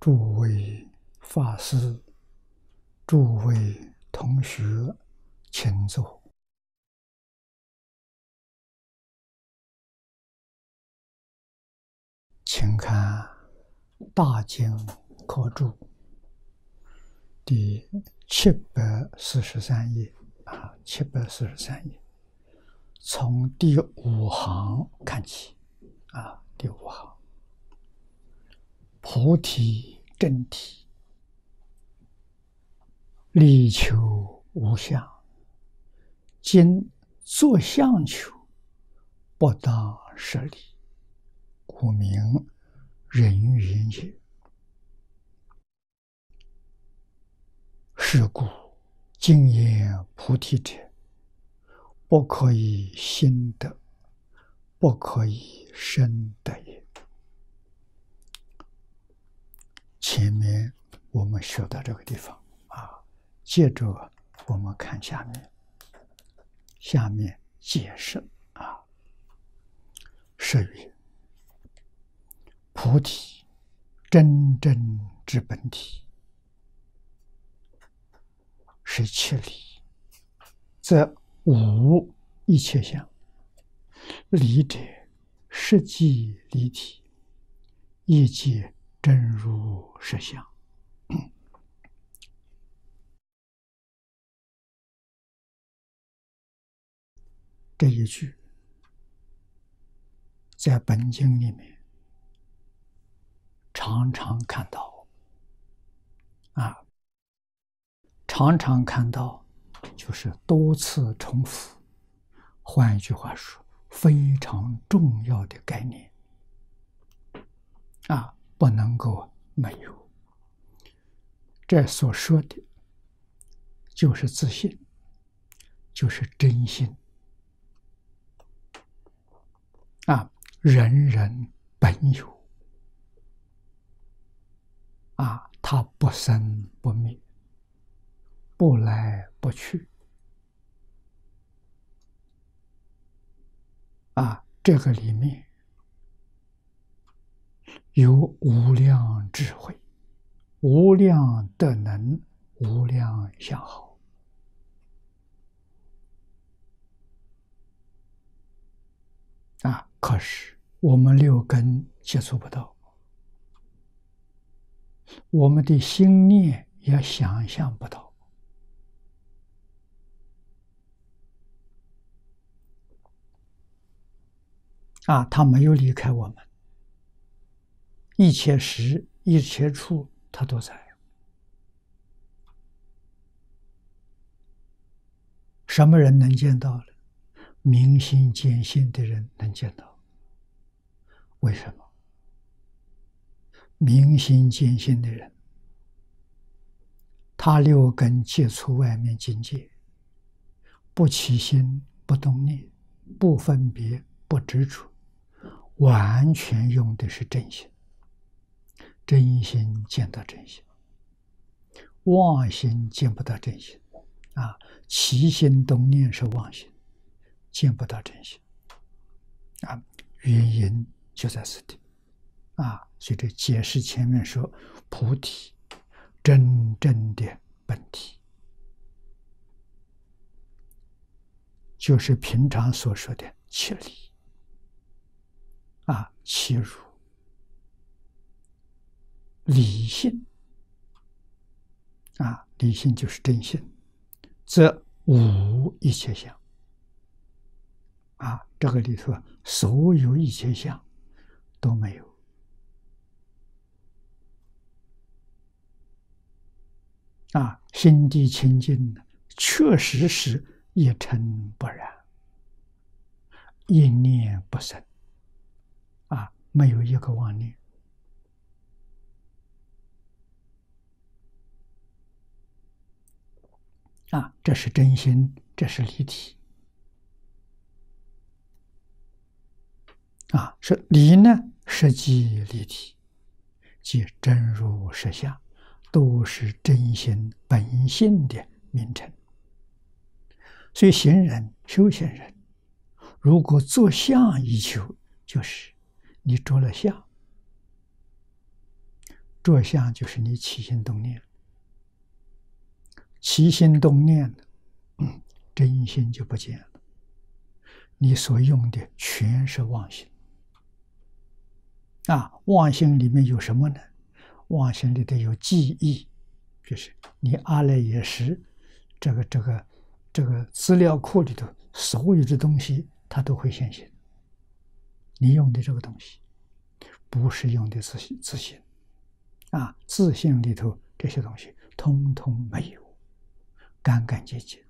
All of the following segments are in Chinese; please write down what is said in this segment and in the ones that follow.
诸位法师、诸位同学，请坐。请看《大经科注》第743页，743页，从第5行看起，第5行，菩提真谛，力求无相，今作相求，不当舍离，故名人云也。是故今言菩提者，不可以心得，不可以身得也。前面我们学到这个地方接着我们看下面解释是曰：菩提真正之本体，是其理，则无一切相。理者，实即离体，亦即真如实相。这一句在本经里面常常看到常常看到，就是多次重复。换一句话说，非常重要的概念不能够没有。这所说的就是自信，就是真心人人本有它不生不灭，不来不去这个里面有无量智慧，无量德能，无量相好可是我们六根接触不到，我们的心念也想象不到它没有离开我们，一切时一切处它都在。什么人能见到呢？明心见性的人能见到。为什么？明心见性的人，他六根接触外面境界，不起心，不动念，不分别，不执着，完全用的是真心。真心见到真心，妄心见不到真心起心动念是妄心，见不到真心原因就在此地所以这解释前面说菩提真正的本体，就是平常所说的其理其如理性理性就是真心，则无一切相这个里头所有一切相都没有心地清净，确实是一尘不染，一念不生没有一个妄念这是真心，这是离体是理呢，实即离体，即真如实相，都是真心本性的名称。所以行人修行人，如果作相以求，就是你着了相， 着相就是你起心动念，起心动念，真心就不见了。你所用的全是妄心。妄心里面有什么呢？妄心里头有记忆，就是你阿赖耶识这个资料库里头所有的东西，它都会现行。你用的这个东西，不是用的自信，自信里头这些东西通通没有，干干净净。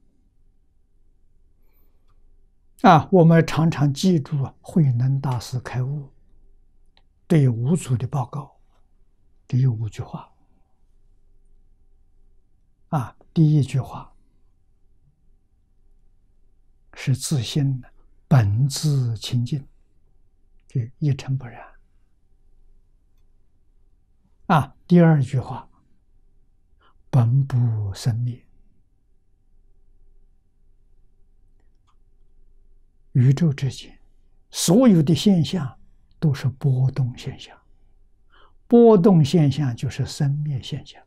我们常常记住慧能大师开悟对五祖的报告，只有5句话。第一句话是自信本自清净，就一尘不染。第二句话本不生灭。宇宙之间所有的现象都是波动现象，波动现象就是生灭现象。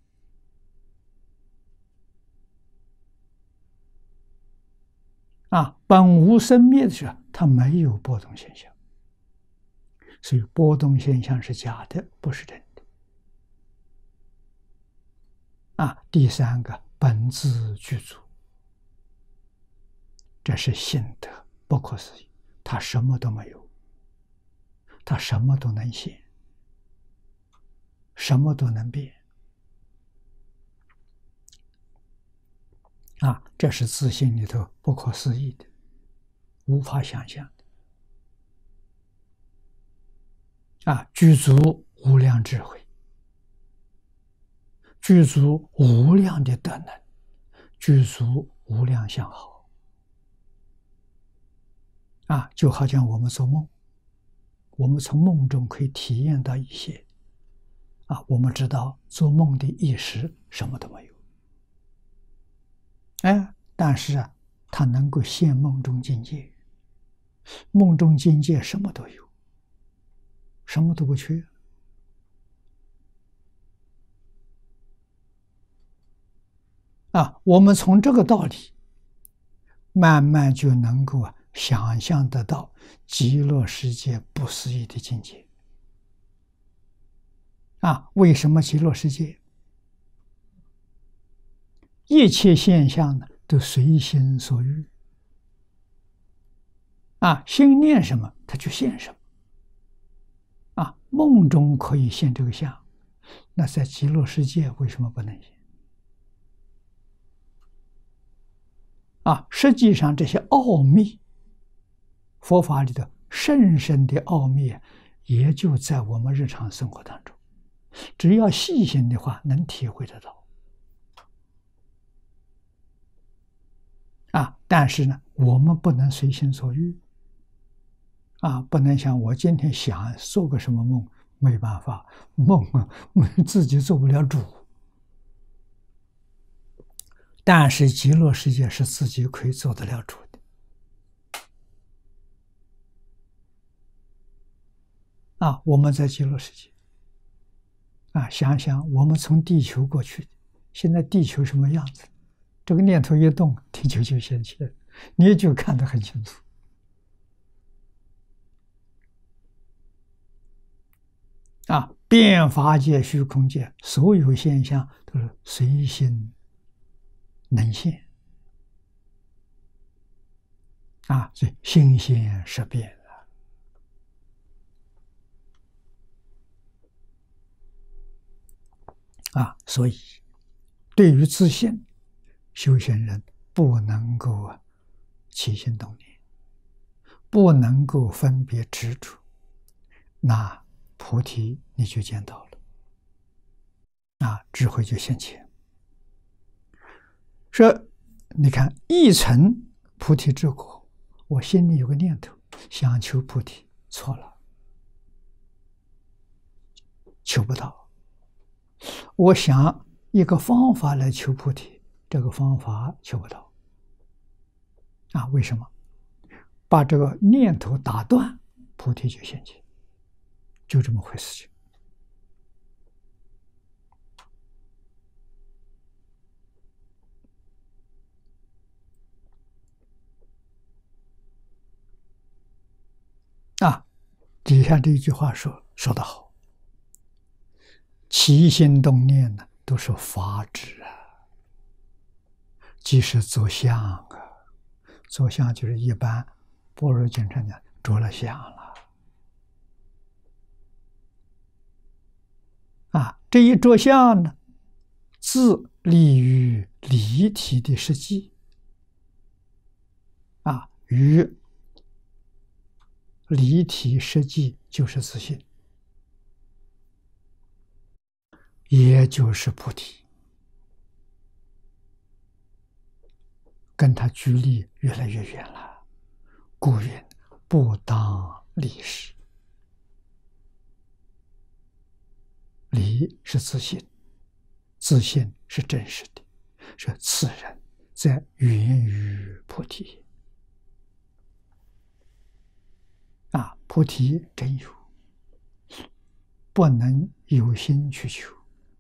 本无生灭的时候，它没有波动现象，所以波动现象是假的，不是真的。第三个本自具足，这是性德，不可思议，它什么都没有，它什么都能现，什么都能变。这是自信里头不可思议的，无法想象的。具足无量智慧，具足无量的德能，具足无量相好。就好像我们做梦，我们从梦中可以体验到一些。我们知道做梦的意识什么都没有。但是它能够现梦中境界，梦中境界什么都有，什么都不缺。我们从这个道理慢慢就能够想象得到极乐世界不思议的境界。为什么极乐世界一切现象呢都随心所欲？心念什么它就现什么。梦中可以现这个相，那在极乐世界为什么不能现？实际上这些奥秘，佛法里的甚深的奥秘也就在我们日常生活当中，只要细心的话能体会得到。但是呢，我们不能随心所欲。不能像我今天想做个什么梦，没办法，梦自己做不了主。但是极乐世界是自己可以做得了主的。我们在极乐世界，想想我们从地球过去，现在地球什么样子？这个念头一动，地球就现起来，你就看得很清楚。变法界、虚空界，所有现象都是随心能现。所以心现识变所以对于自信，修行人不能够起心动念，不能够分别执着，那菩提你就见到了，智慧就现前。说你看一成菩提之果，我心里有个念头想求菩提，错了，求不到。我想一个方法来求菩提，这个方法求不到。为什么？把这个念头打断，菩提就现前，就这么回事情。 底下这一句话说得好，起心动念呢，都是法执啊，即是着相啊。着相就是一般般若经常讲着了相了啊。这一着相呢，自立于离体的实际啊，与离体实际就是自信，也就是菩提，跟他距离越来越远了。故云不当离时，离是自信，自信是真实的，是此人在源于菩提啊。菩提真有，不能有心去求，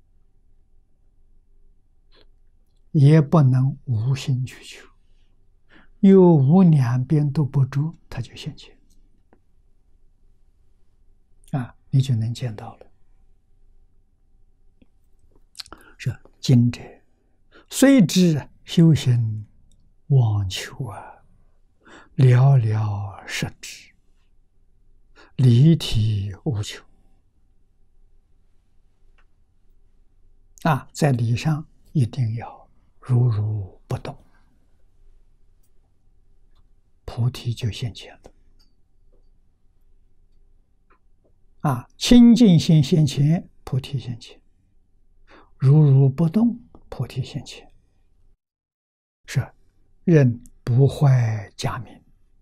也不能无心去求，有无两边都不住，它就现前啊，你就能见到了。是今者虽知修行妄求啊，寥寥摄之，离体无求啊，在理上一定要如如不动，菩提就现前了啊！清净心现前，菩提现前；如如不动，菩提现前。是人不坏假名，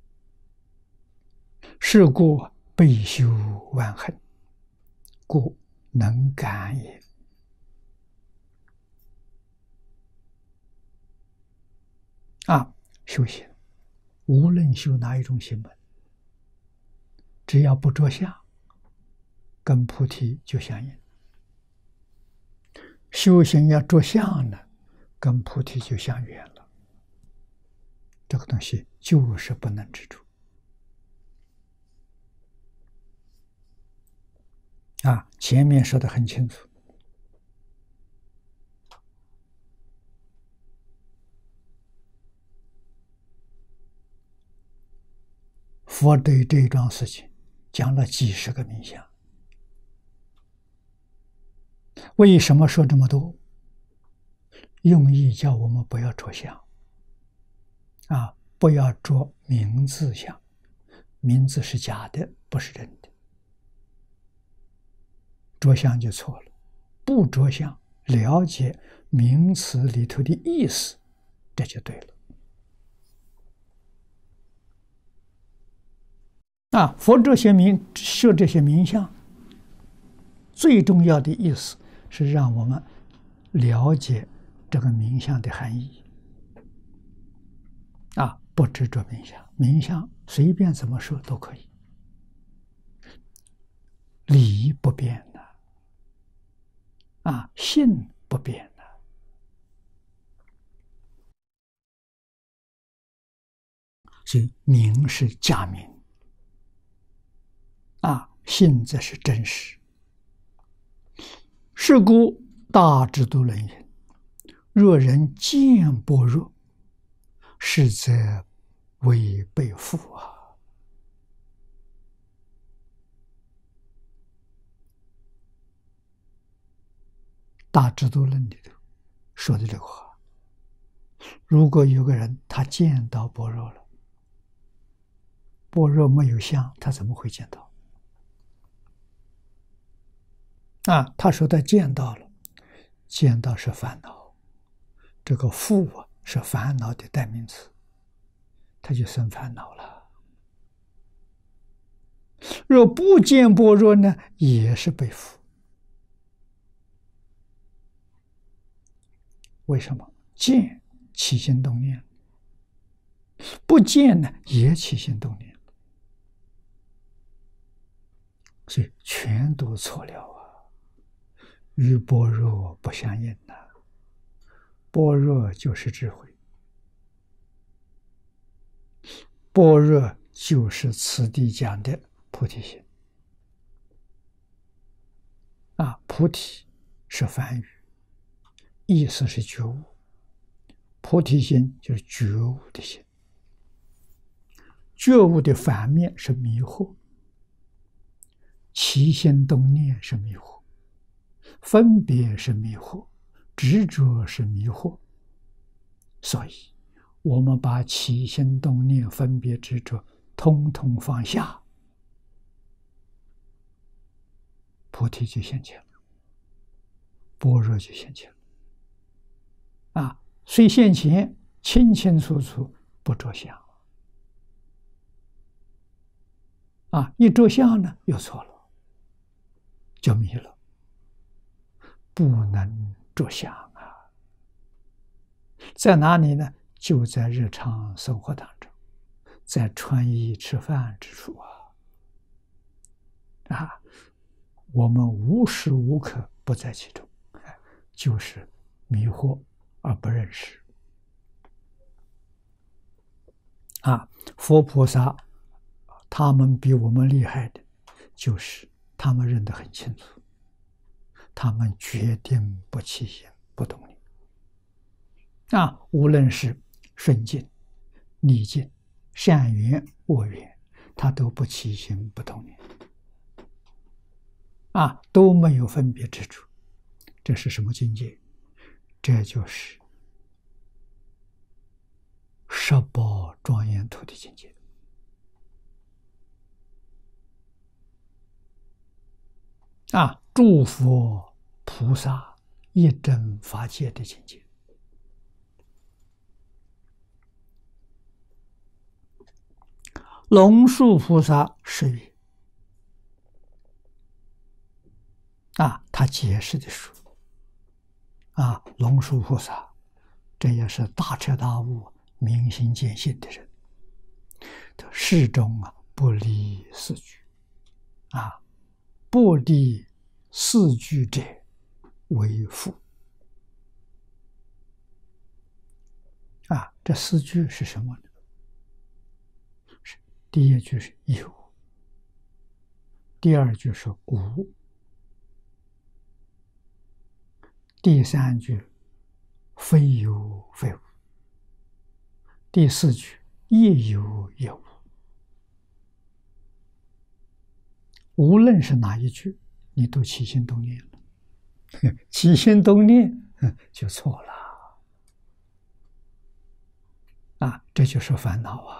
是故备修万恨，故能感也。啊，修行无论修哪一种行门，只要不着相，跟菩提就相应。修行要着相呢，跟菩提就相远了。这个东西就是不能执着啊！前面说得很清楚，佛对这一桩事情讲了几十个名相。为什么说这么多？用意叫我们不要着相啊，不要着名字相，名字是假的，不是真的。着相就错了，不着相，了解名词里头的意思，这就对了。啊，佛这些设这些名相，最重要的意思是让我们了解这个名相的含义。啊，不执着名相，名相随便怎么说都可以，理不变的，啊，性不变的，所以名是假名，啊，性则是真实。是故大智度论云：若人见般若，实则为被缚啊！大智度论里头说的这个话，如果有个人他见到般若了，般若没有相，他怎么会见到？啊，他说他见到了，见到是烦恼，这个缚啊是烦恼的代名词，他就生烦恼了。若不见般若呢，也是被缚。为什么？见起心动念，不见呢也起心动念，所以全都错了啊！与般若不相应呐，般若就是智慧，般若就是此地讲的菩提心菩提是梵语，意思是觉悟。菩提心就是觉悟的心。觉悟的反面是迷惑，起心动念是迷惑，分别是迷惑，执着是迷惑。所以我们把起心动念、分别执着通通放下，菩提就现前了，般若就现前了。虽现前，清清楚楚，不着相。一着相呢，又错了，就迷了，不能着相啊。在哪里呢？就在日常生活当中，在穿衣吃饭之处我们无时无刻不在其中，就是迷惑而不认识。佛菩萨他们比我们厉害的，就是他们认得很清楚，他们决定不起心不动念。无论是顺境、逆境、善缘、恶缘，他都不起心不动念，都没有分别之处。这是什么境界？这就是十宝庄严土的境界。诸佛菩萨一真法界的境界。龙树菩萨是云他解释的书龙树菩萨这也是大彻大悟、明心见性的人，始终不离四句不离四句者为父这四句是什么呢？第一句是有，第二句是无，第三句非有非无，第四句亦有亦无。无论是哪一句，你都起心动念了，起心动念就错了这就是烦恼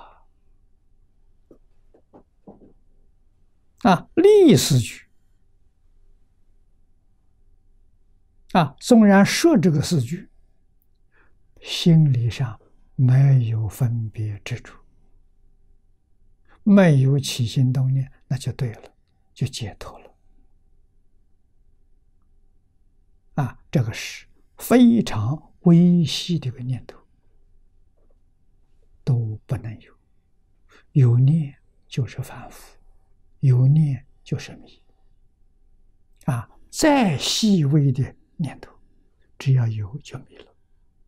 立四句纵然说这个四句，心理上没有分别之处，没有起心动念，那就对了，就解脱了这个是非常微细的一个念头，都不能有。有念就是凡夫，有念就是迷再细微的念头，只要有就迷了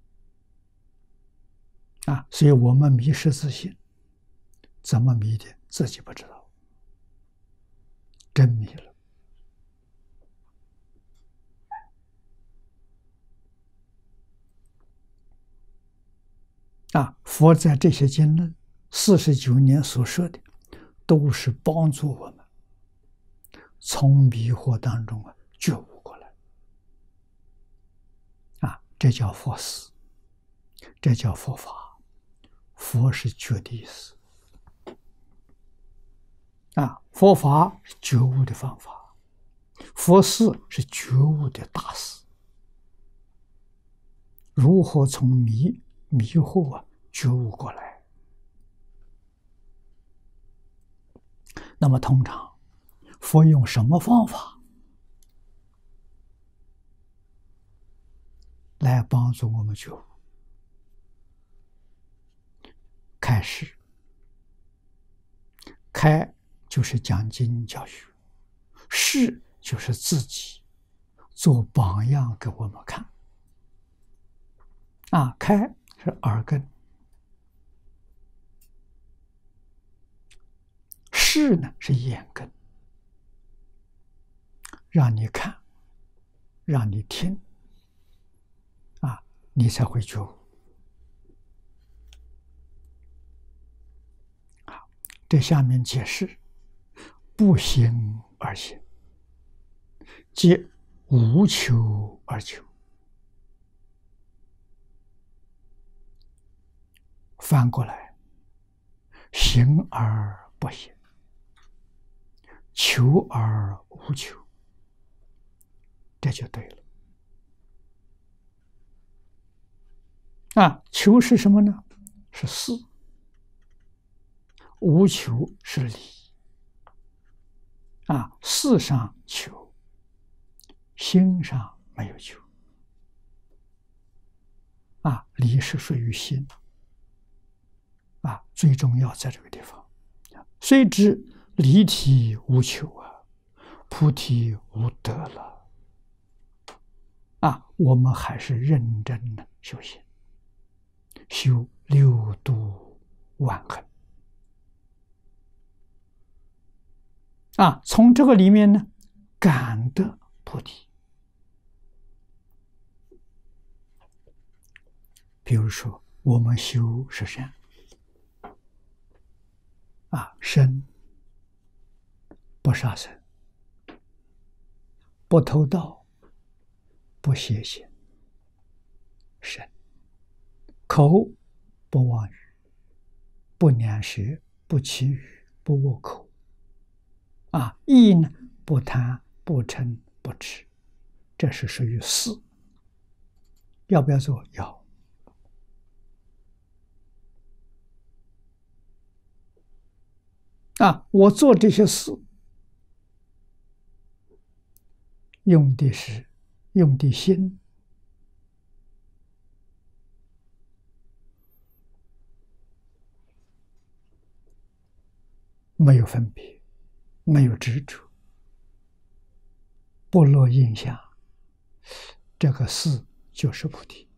所以我们迷失自信，怎么迷的自己不知道，真迷了佛在这些经论49年所说的，都是帮助我们从迷惑当中觉悟过来这叫佛思，这叫佛法。佛是觉的意思佛法是觉悟的方法，佛思是觉悟的大事。如何从迷惑觉悟过来？那么通常佛用什么方法来帮助我们觉悟？开示，开就是讲经教学，示就是自己做榜样给我们看开是耳根，示呢是眼根，让你看让你听，你才会觉悟。好，这下面解释：不行而行，皆无求而求。翻过来，行而不行，求而无求，这就对了。求是什么呢？是事。无求是理。事上求，心上没有求。理是属于心。最重要在这个地方。虽知离体无求菩提无得了。我们还是认真的修行，修六度万行。从这个里面呢，感得菩提。比如说，我们修十善，身不杀生，不偷盗，不邪行，身；口不妄语，不两舌，不绮语，不恶口。意呢，不贪，不嗔，不痴，这是属于事。要不要做？要。我做这些事，用的心，没有分别，没有执着，不落印象，这个事就是菩提。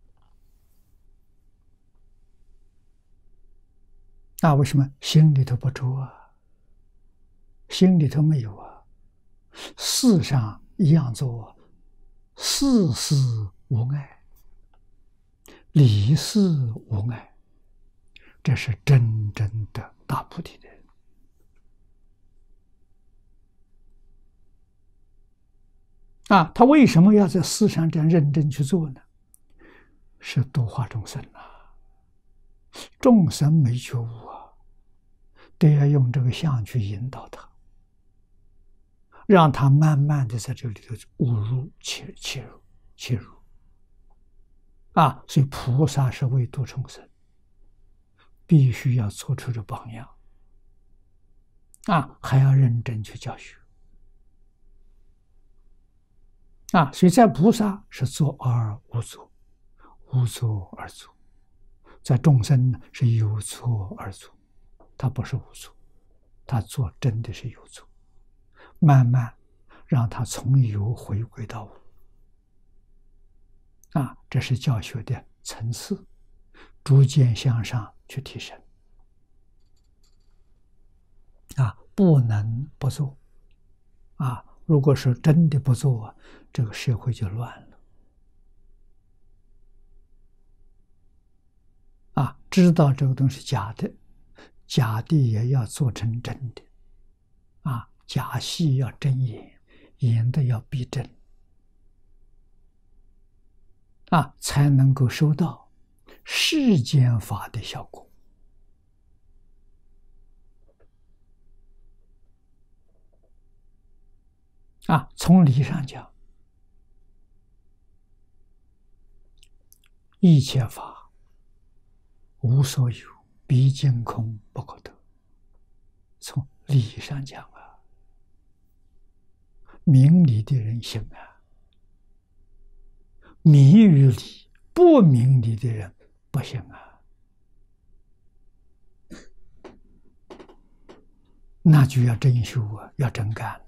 为什么心里头不着心里头没有事上一样做，事事无碍，理事无碍，这是真正的大菩提的人。他为什么要在事上这样认真去做呢？是度化众生众生没觉悟都要用这个相去引导他，让他慢慢的在这里头悟入切入。所以菩萨是为度众生，必须要做出这榜样还要认真去教学所以在菩萨是作而无作，无作而作；在众生呢是有作而作，他不是无作，他做真的是有作，慢慢让他从有回归到无这是教学的层次，逐渐向上去提升不能不做如果是真的不做这个社会就乱了知道这个东西假的，假的也要做成真的假戏要真演，演的要逼真才能够收到世间法的效果从理上讲，一切法无所有，毕竟空不可得。从理上讲明理的人行迷于理，不明理的人不行那就要真修要真干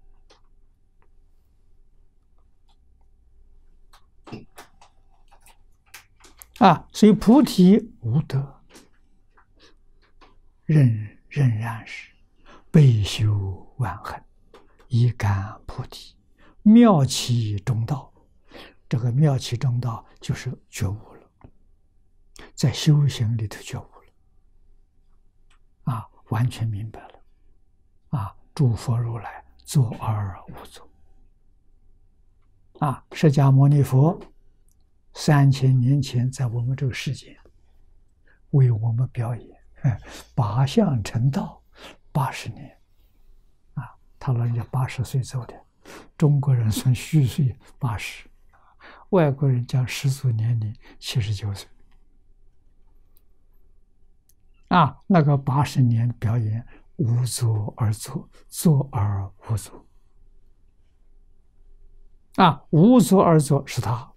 所以菩提无得，仍然是备修万行，以感菩提， 妙其中道。这个妙其中道就是觉悟了，在修行里头觉悟了，完全明白了，诸佛如来作而无作，释迦牟尼佛3000年前在我们这个世界为我们表演八相成道80年，他老人家80岁走的，中国人算虚岁80，外国人讲世俗年龄79岁。那个80年表演无作而作，作而无作。无作而作是他，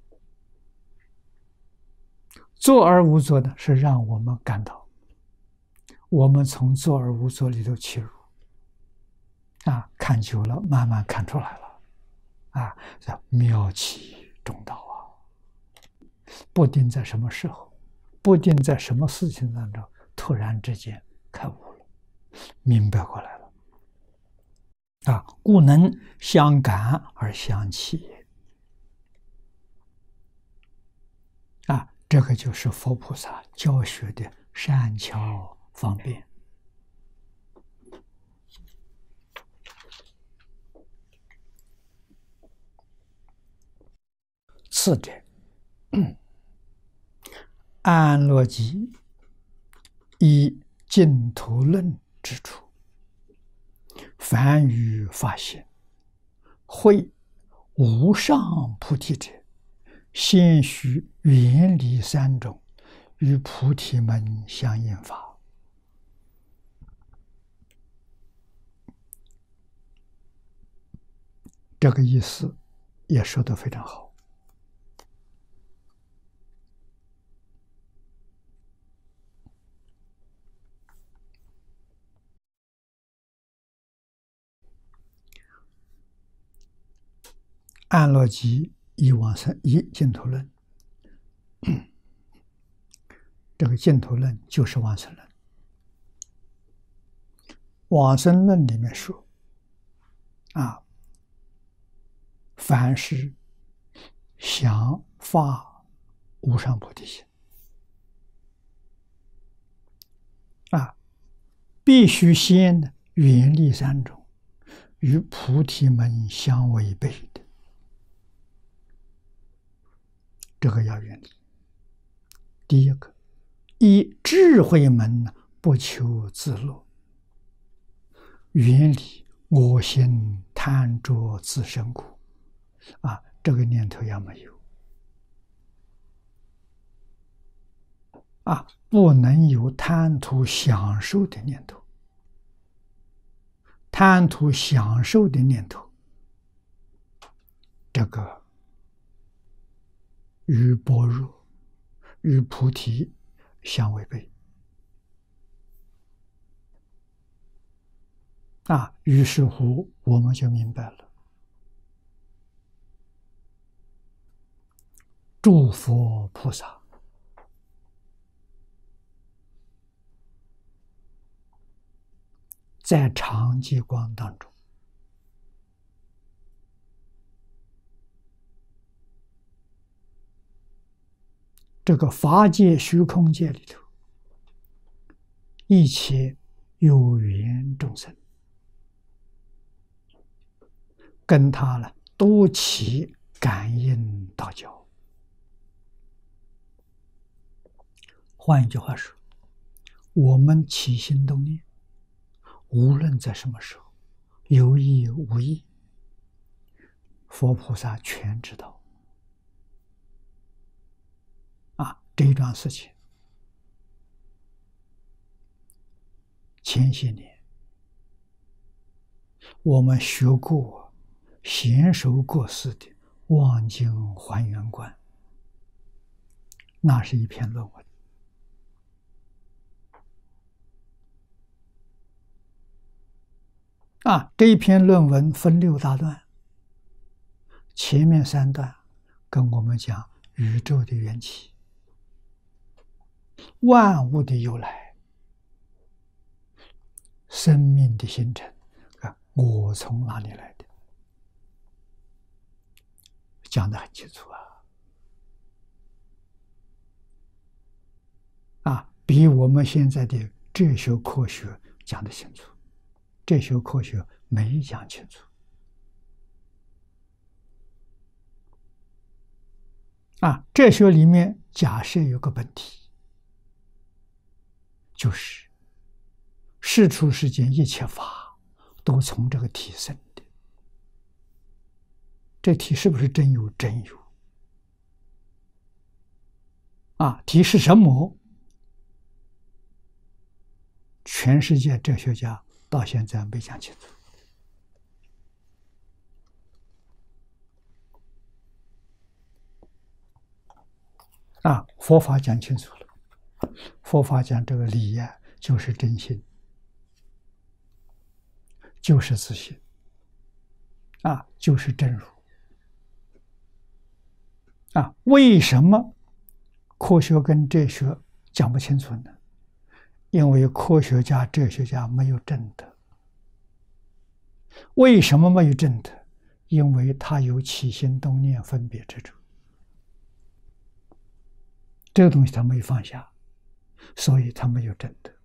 作而无作呢，是让我们感到，我们从作而无作里头切入，看久了，慢慢看出来了，叫妙其中道不定在什么时候，不定在什么事情当中，突然之间开悟了，明白过来了，故能相感而相契也。这个就是佛菩萨教学的善巧方便。次者，安乐集以净土论之处，凡于发现会无上菩提者，先须远离三种，与菩提门相应法。这个意思也说得非常好。安乐集以往生以净土论，这个净土论就是往生论。往生论里面说，凡是想发无上菩提心，必须先远离三种与菩提门相违背的，这个要远离。第一个，以智慧门不求自乐，远离我心贪着自身苦，这个念头要没有，不能有贪图享受的念头。贪图享受的念头，这个与般若、与菩提相违背。于是乎我们就明白了，诸佛菩萨在常寂光当中，这个法界虚空界里头，一切有缘众生跟他呢都起感应道交。换一句话说，我们起心动念，无论在什么时候，有意无意，佛菩萨全知道。这一桩事情，前些年我们学过贤首过世的《望经还原观》，那是一篇论文。这一篇论文分6大段，前面3段跟我们讲宇宙的缘起、万物的由来、生命的形成，我从哪里来的？ 讲得很清楚比我们现在的哲学科学讲得清楚。哲学科学没讲清楚哲学里面假设有个本体，就是世出世间一切法都从这个体生的。这体是不是真有？真有体是什么？全世界哲学家到现在没讲清楚佛法讲清楚了。佛法讲这个理就是真心，就是自信就是真如为什么科学跟哲学讲不清楚呢？因为科学家、哲学家没有证得。为什么没有证得？因为他有起心动念分别执着，这个东西他没有放下，所以他没有证得。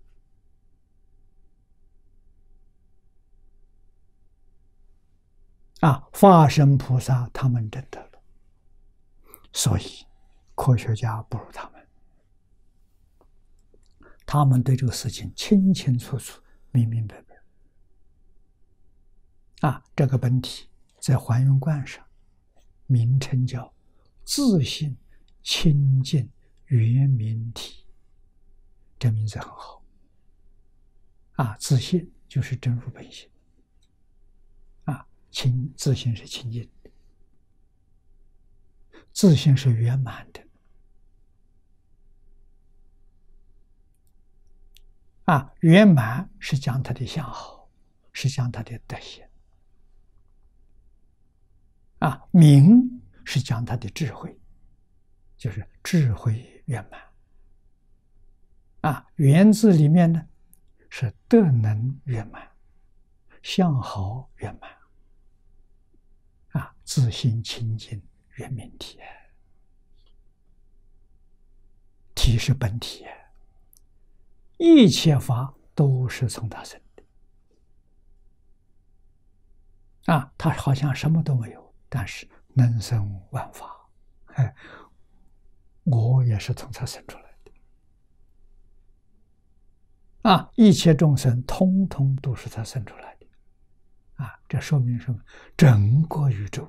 法身菩萨他们证得了，所以科学家不如他们。他们对这个事情清清楚楚、明明白白。这个本体在还原观上名称叫自性清净圆明体，这名字很好自性就是真如本性自性是清净的，自性是圆满的圆满是讲他的相好，是讲他的德行明是讲他的智慧，就是智慧圆满圆字里面呢是德能圆满，相好圆满自性清净圆明体，体是本体一切法都是从他生的他好像什么都没有，但是能生万法我也是从他生出来的一切众生通通都是他生出来的这说明什么？整个宇宙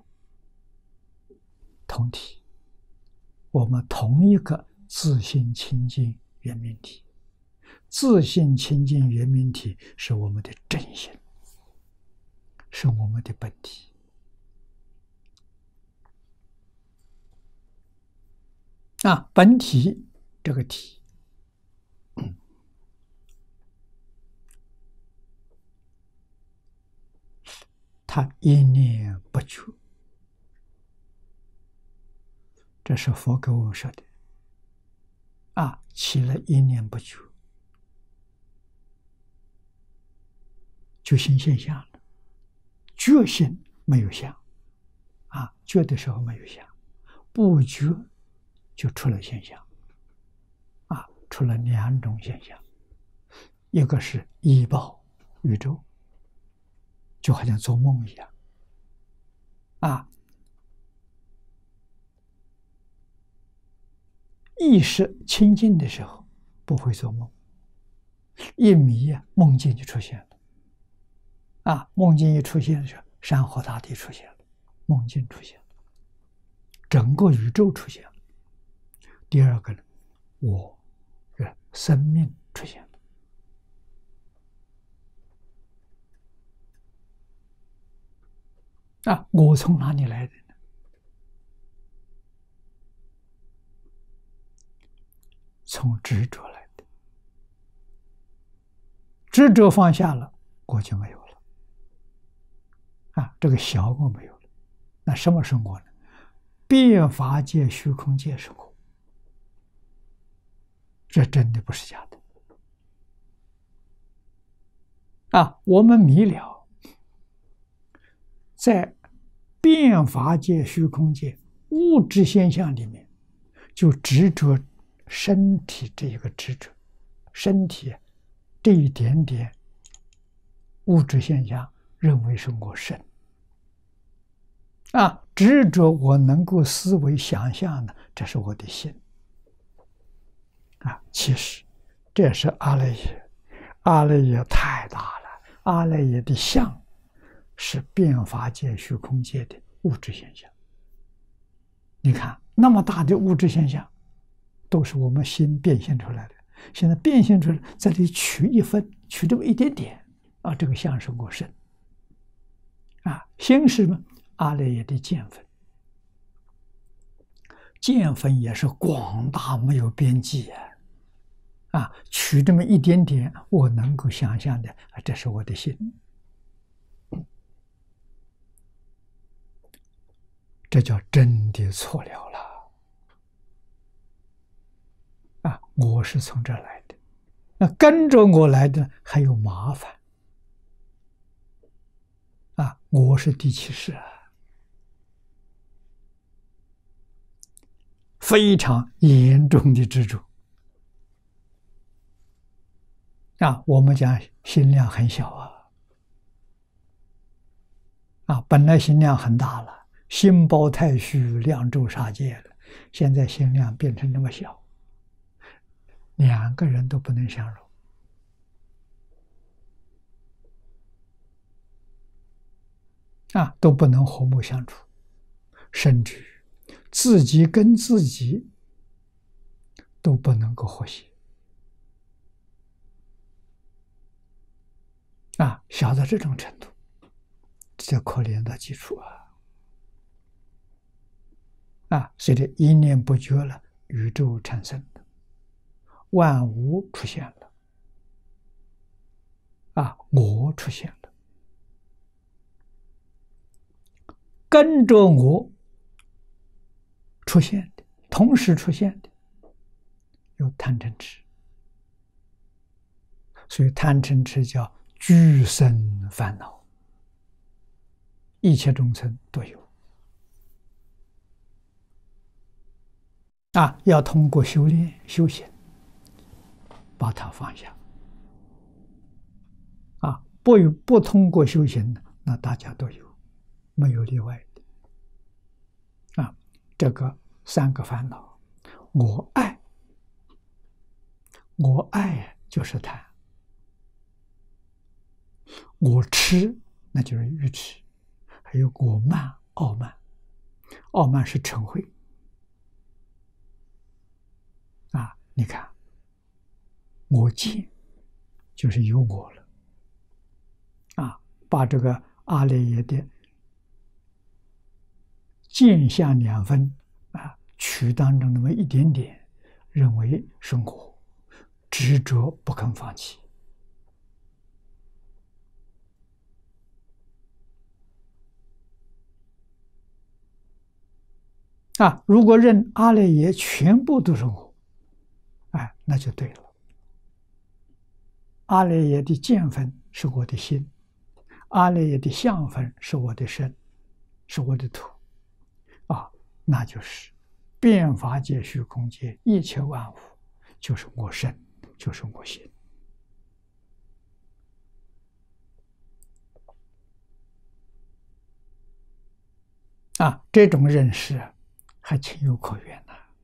同体，我们同一个自性清净圆明体，自性清净圆明体是我们的真心，是我们的本体本体这个体它一念不绝，这是佛给我们说的起了一念不绝，就现象了。觉性没有相觉的时候没有相，不觉就出了现象出了两种现象，一个是依报宇宙，就好像做梦一样意识清净的时候不会做梦，一迷梦境就出现了梦境一出现的时候，山河大地出现了，梦境出现了，整个宇宙出现了。第二个呢，我生命出现了我从哪里来的呢？从执着来的，执着放下了，我就没有了这个小我没有了。那什么是我呢？变法界、虚空界是我，这真的不是假的我们迷了，在变法界、虚空界、物质现象里面，就执着身体这一个执着，身体这一点点物质现象，认为是我身。执着我能够思维想象的，这是我的心。其实这是阿赖耶，阿赖耶太大了，阿赖耶的相是变法界、虚空界的物质现象。你看那么大的物质现象，都是我们心变现出来的。现在变现出来，这里取一分，取这么一点点，这个相是我身。心是什么？阿赖耶的见分，见分也是广大没有边际取这么一点点，我能够想象的，这是我的心。这叫真的错了了。我是从这儿来的，那跟着我来的还有麻烦。我是第七世非常严重的执着。我们讲心量很小本来心量很大了，心包太虚，量周杀戒了，现在心量变成那么小，两个人都不能相容都不能和睦相处，甚至自己跟自己都不能够和谐小到这种程度，这可怜的基础随着一念不觉了，宇宙产生的，万物出现了我出现了，跟着我出现的，同时出现的有贪嗔痴，所以贪嗔痴叫俱生烦恼，一切众生都有要通过修炼修行把它放下不通过修行，那大家都有，没有例外的这个三个烦恼，我爱就是贪，我痴那就是愚痴，还有我慢傲慢，傲慢是嗔恚你看我见就是有我了把这个阿赖耶的见相两分取当中那么一点点，认为是我，执着不肯放弃如果认阿赖耶全部都是我，那就对了。阿赖耶的见分是我的心，阿赖耶的相分是我的身，是我的土那就是变法界、虚空界一切万物，就是我身，就是我心这种认识还情有可原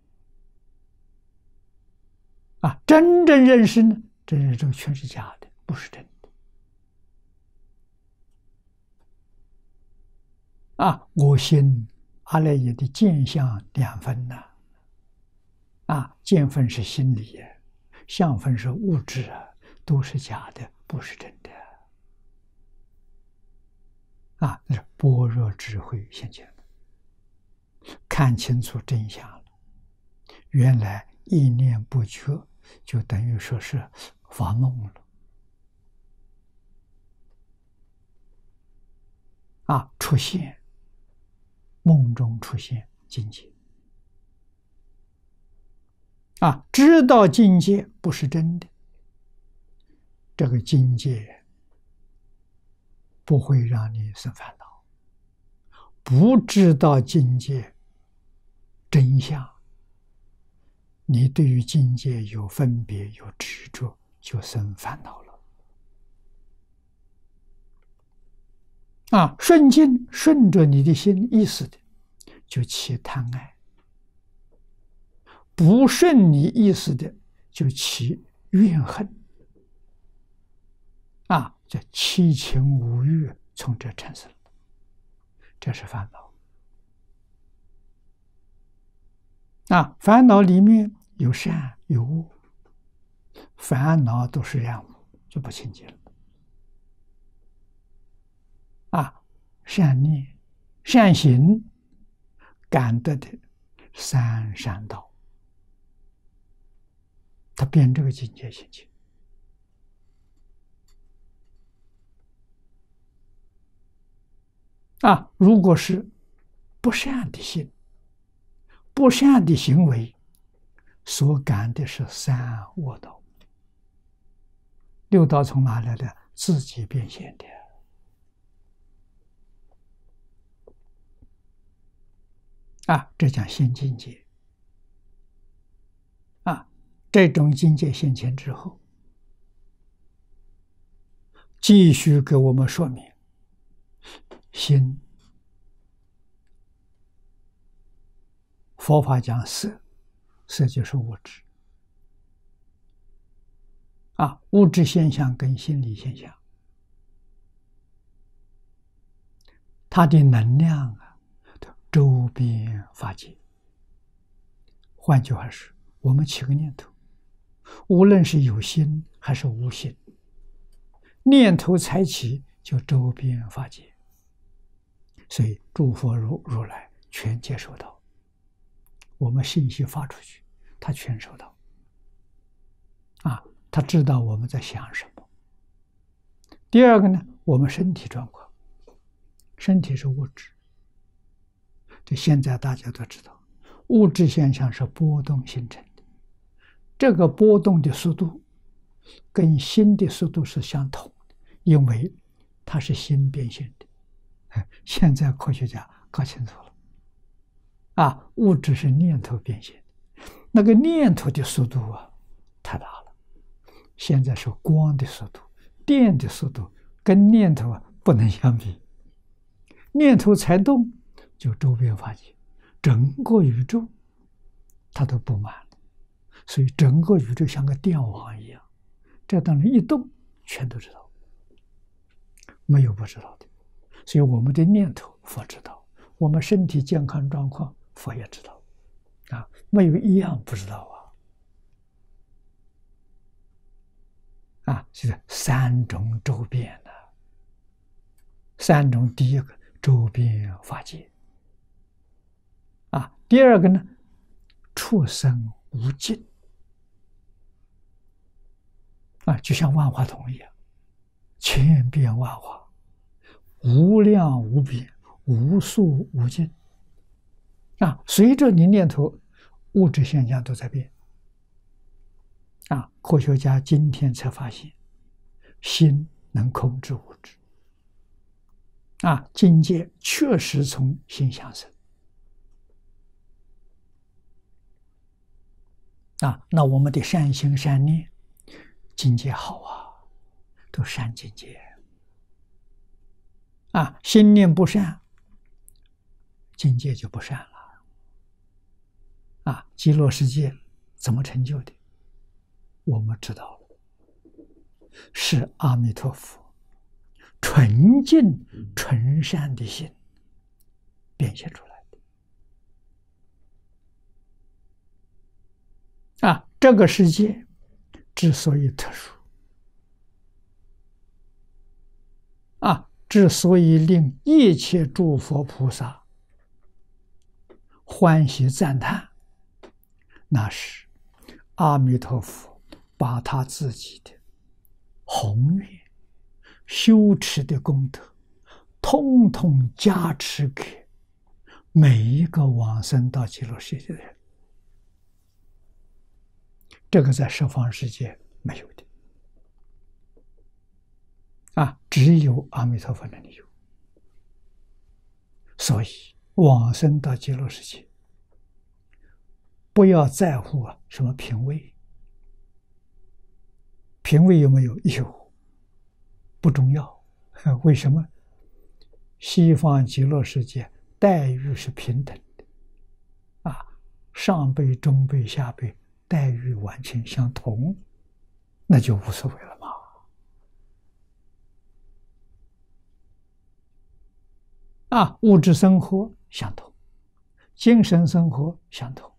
真正认识呢，这个全是假的，不是真的我心阿赖耶的见相两分见分是心理相分是物质都是假的，不是真的那是般若智慧现前了，看清楚真相了，原来一念不觉就等于说是发梦了出现梦中出现境界知道境界不是真的，这个境界不会让你生烦恼， 不知道境界真相，你对于境界有分别、有执着，就生烦恼了。顺境顺着你的心意思的，就起贪爱；不顺你意思的，就起怨恨。这七情五欲从这产生，这是烦恼。烦恼里面有善有恶，烦恼都是染污，就不清净了。善念、善行感得的三善道，他变这个境界心情。如果是不善的心、不善的行为，所感的是三恶道。六道从哪来的？自己变现的。这讲新境界。这种境界现前之后，继续给我们说明，心，佛法讲色，色就是物质。物质现象跟心理现象，它的能量周边法界。换句话说，我们起个念头，无论是有心还是无心，念头才起就周边法界。所以诸佛如来全接收到，我们信息发出去，他全收到。他知道我们在想什么。第二个呢，我们身体状况，身体是物质，这现在大家都知道，物质现象是波动形成的，这个波动的速度跟心的速度是相同的，因为它是心变现的。现在科学家搞清楚了，物质是念头变现的，那个念头的速度太大了。现在是光的速度、电的速度，跟念头不能相比。念头才动，就周边法界，整个宇宙它都布满了，所以整个宇宙像个电网一样，这当中一动，全都知道，没有不知道的。所以我们的念头佛知道，我们身体健康状况佛也知道，没有一样不知道就是三种周边的。三种，第一个周边法界，第二个呢，畜生无尽，就像万花筒一样，千变万化，无量无边，无数无尽。随着你念头，物质现象都在变。科学家今天才发现，心能控制物质。境界确实从心想生。那我们的善行善念，境界好都善境界。心念不善，境界就不善了。极乐世界怎么成就的？我们知道了，是阿弥陀佛纯净纯善的心变现出来的。这个世界之所以特殊，之所以令一切诸佛菩萨欢喜赞叹，那是阿弥陀佛把他自己的宏愿、修持的功德，通通加持给每一个往生到极乐世界的人。这个在十方世界没有的，只有阿弥陀佛那里有。 所以往生到极乐世界，不要在乎什么品位，品位有没有？有，不重要。为什么？西方极乐世界待遇是平等的，上辈、中辈、下辈待遇完全相同，那就无所谓了嘛。物质生活相同，精神生活相同，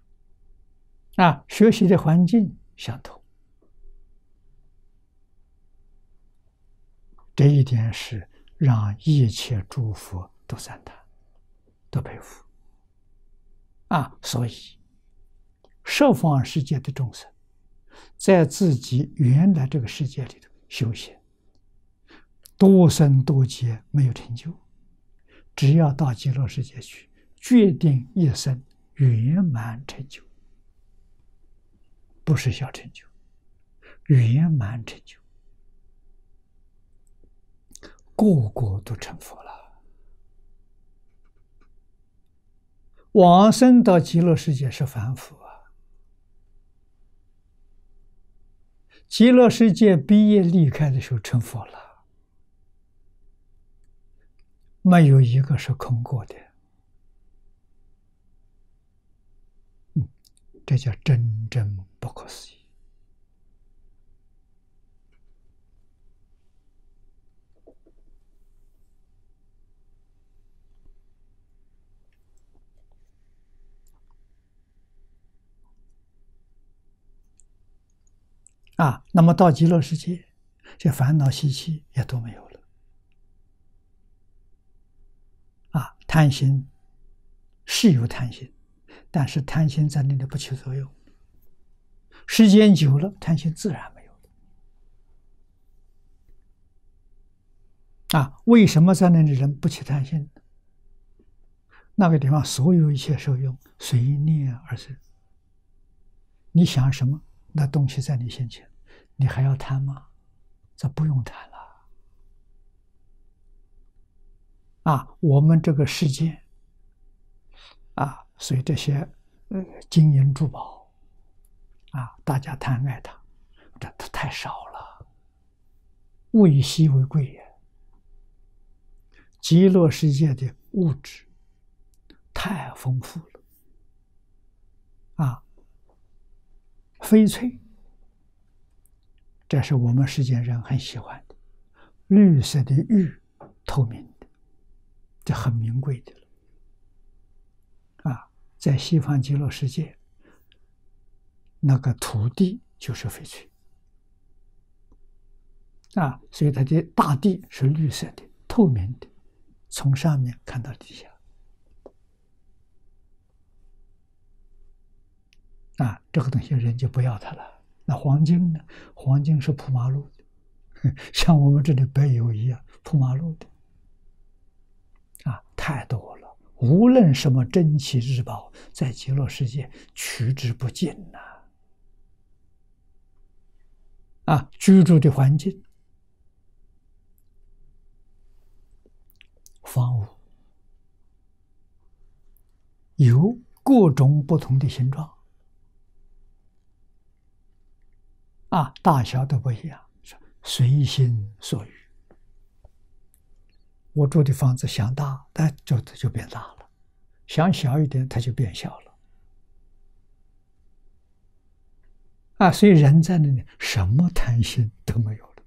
学习的环境相同，这一点是让一切诸佛都赞叹，都佩服。所以十方世界的众生，在自己原来这个世界里头修行，多生多劫没有成就，只要到极乐世界去，决定一生圆满成就，不是小成就，圆满成就，个个都成佛了。往生到极乐世界是凡夫极乐世界毕业离开的时候成佛了，没有一个是空过的。这叫真正不可思议。那么到极乐世界，这烦恼习气也都没有了。贪心是有贪心，但是贪心在那里不起作用，时间久了，贪心自然没有了。为什么在那里人不起贪心呢？那个地方所有一切受用，随念而生。你想什么，那东西在你先前，你还要贪吗？这不用贪了。我们这个世界所以这些金银珠宝大家贪爱它，这太少了，物以稀为贵也。极乐世界的物质太丰富了翡翠，这是我们世间人很喜欢的，绿色的玉，透明的，这很名贵的了。在西方极乐世界，那个土地就是翡翠所以它的大地是绿色的、透明的，从上面看到底下这个东西人就不要它了。那黄金呢？黄金是铺马路的，像我们这里白油一样铺马路的太多了。无论什么珍奇之宝，在极乐世界取之不尽居住的环境，房屋有各种不同的形状大小都不一样，随心所欲。我住的房子想大，它就变大了；想小一点，它就变小了。所以人在那里什么贪心都没有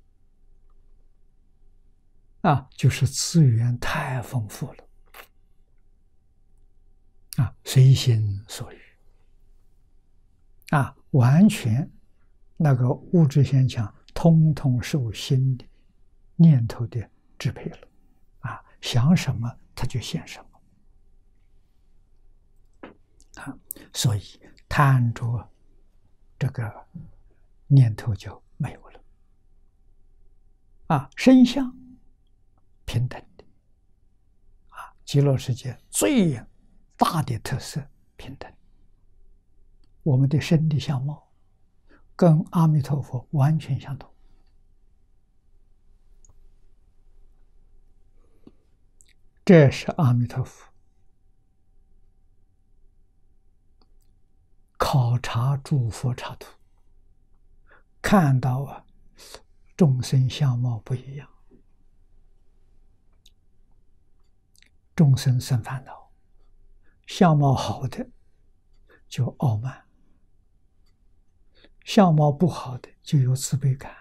了。就是资源太丰富了。随心所欲。完全那个物质现象，通通受心的念头的支配了。想什么它就现什么所以贪着这个念头就没有了身相平等的极乐世界最大的特色平等，我们的身体相貌跟阿弥陀佛完全相同。 这是阿弥陀佛考察诸佛刹土，看到众生相貌不一样，众生生烦恼，相貌好的就傲慢，相貌不好的就有自卑感，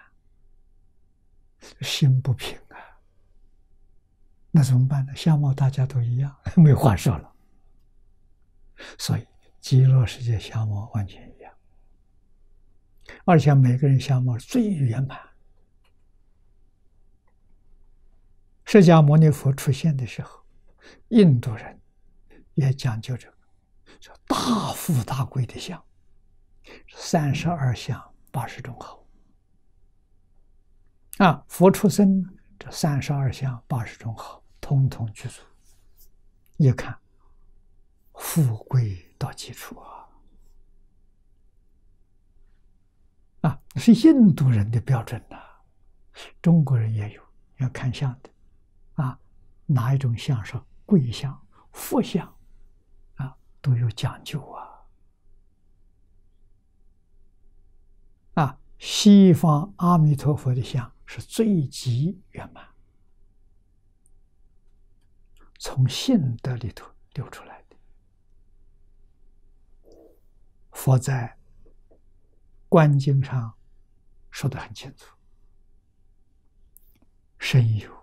心不平啊。那怎么办呢？相貌大家都一样，没话说了。所以极乐世界相貌完全一样，而且每个人相貌最圆满。释迦牟尼佛出现的时候，印度人也讲究这个，叫大富大贵的相，32相80种好。佛出生，这32相80种好，统统具足。一看，富贵到极处是印度人的标准中国人也有，要看相的哪一种相是贵相、福相都有讲究西方阿弥陀佛的相是最极圆满，从性德里头流出来的。佛在观经上说得很清楚，身有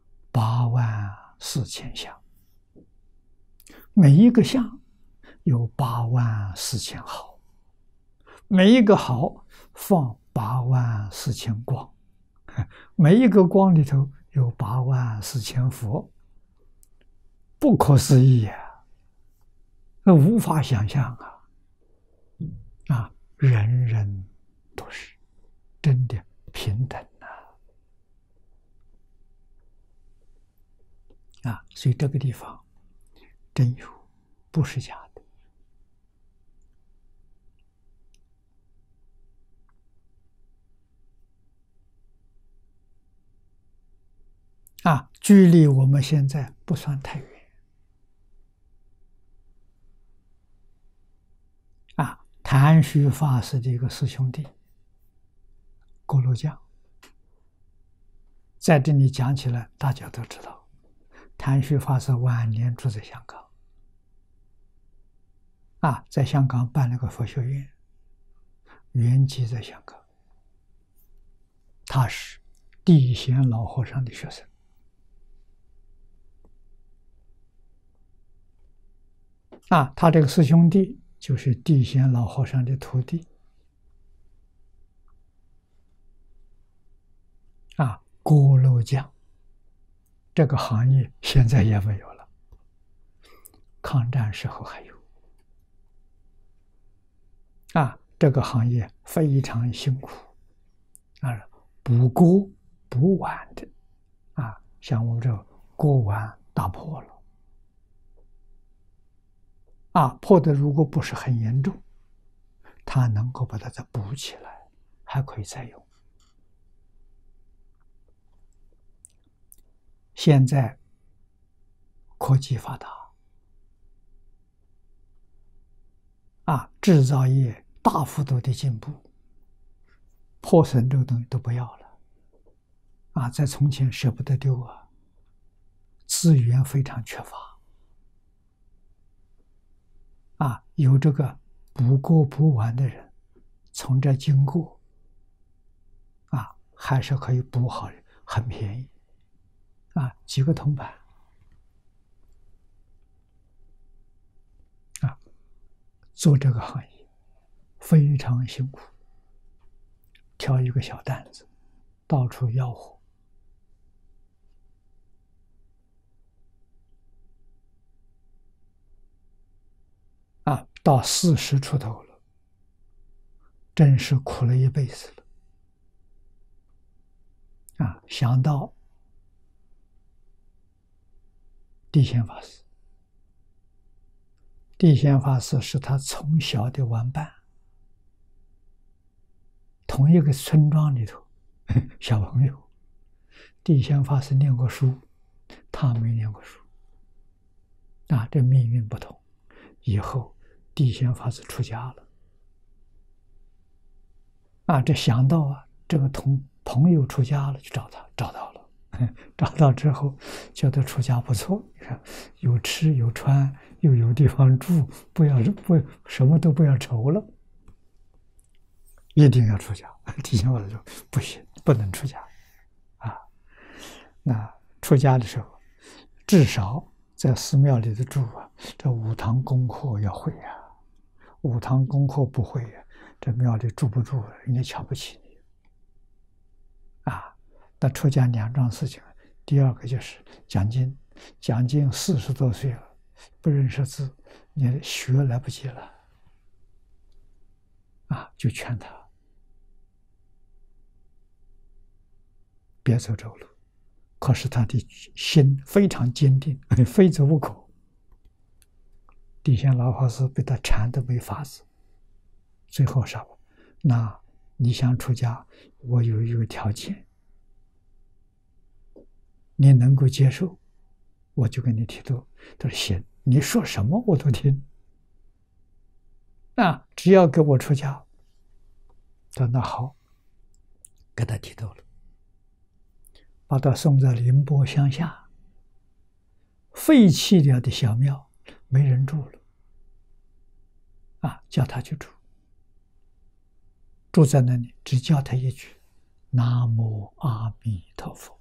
84000相，每一个相有84000好，每一个好放84000光，每一个光里头有84000佛，不可思议那无法想象人人都是真的平等所以这个地方真有，不是假的距离我们现在不算太远谭虚法师的一个师兄弟郭罗匠，在这里讲起来大家都知道，谭虚法师晚年住在香港在香港办了个佛学院，原籍在香港，他是地贤老和尚的学生他这个师兄弟就是地贤老和尚的徒弟锅炉匠，这个行业现在也没有了，抗战时候还有这个行业非常辛苦补锅补碗的像我们这锅碗打破了破的如果不是很严重，他能够把它再补起来，还可以再用。现在科技发达制造业大幅度的进步，破损这个东西都不要了在从前舍不得丢资源非常缺乏有这个补锅补碗的人从这经过还是可以补好的，很便宜几个铜板做这个行业非常辛苦，挑一个小担子到处吆喝到40出头了，真是苦了一辈子了想到地贤法师，地贤法师是他从小的玩伴，同一个村庄里头小朋友，地贤法师念过书，他没念过书啊，这命运不同。以后地仙法师出家了，啊，这想到啊，这个朋友出家了，就找他，找到了，找到之后觉得出家不错，你看有吃有穿，又有地方住，不什么都不要愁了，一定要出家。地仙法师说不行，不能出家，啊，那出家的时候，至少在寺庙里头住啊，这五堂功课要会啊，五堂功课不会啊，这庙里住不住，人家瞧不起你。啊，那出家两桩事情，第二个就是讲经，讲经40多岁了，不认识字，你学来不及了，啊，就劝他别走这路。可是他的心非常坚定，非走不可。地仙老法师被他缠得没法子，最后说：“那你想出家，我有一个条件，你能够接受，我就给你剃度。”他说：“行，你说什么我都听。啊，只要给我出家。”他说：“那好，给他剃度了。”把他送到宁波乡下废弃了的小庙，没人住了，啊，叫他去住，住在那里，只叫他一句“南无阿弥陀佛”。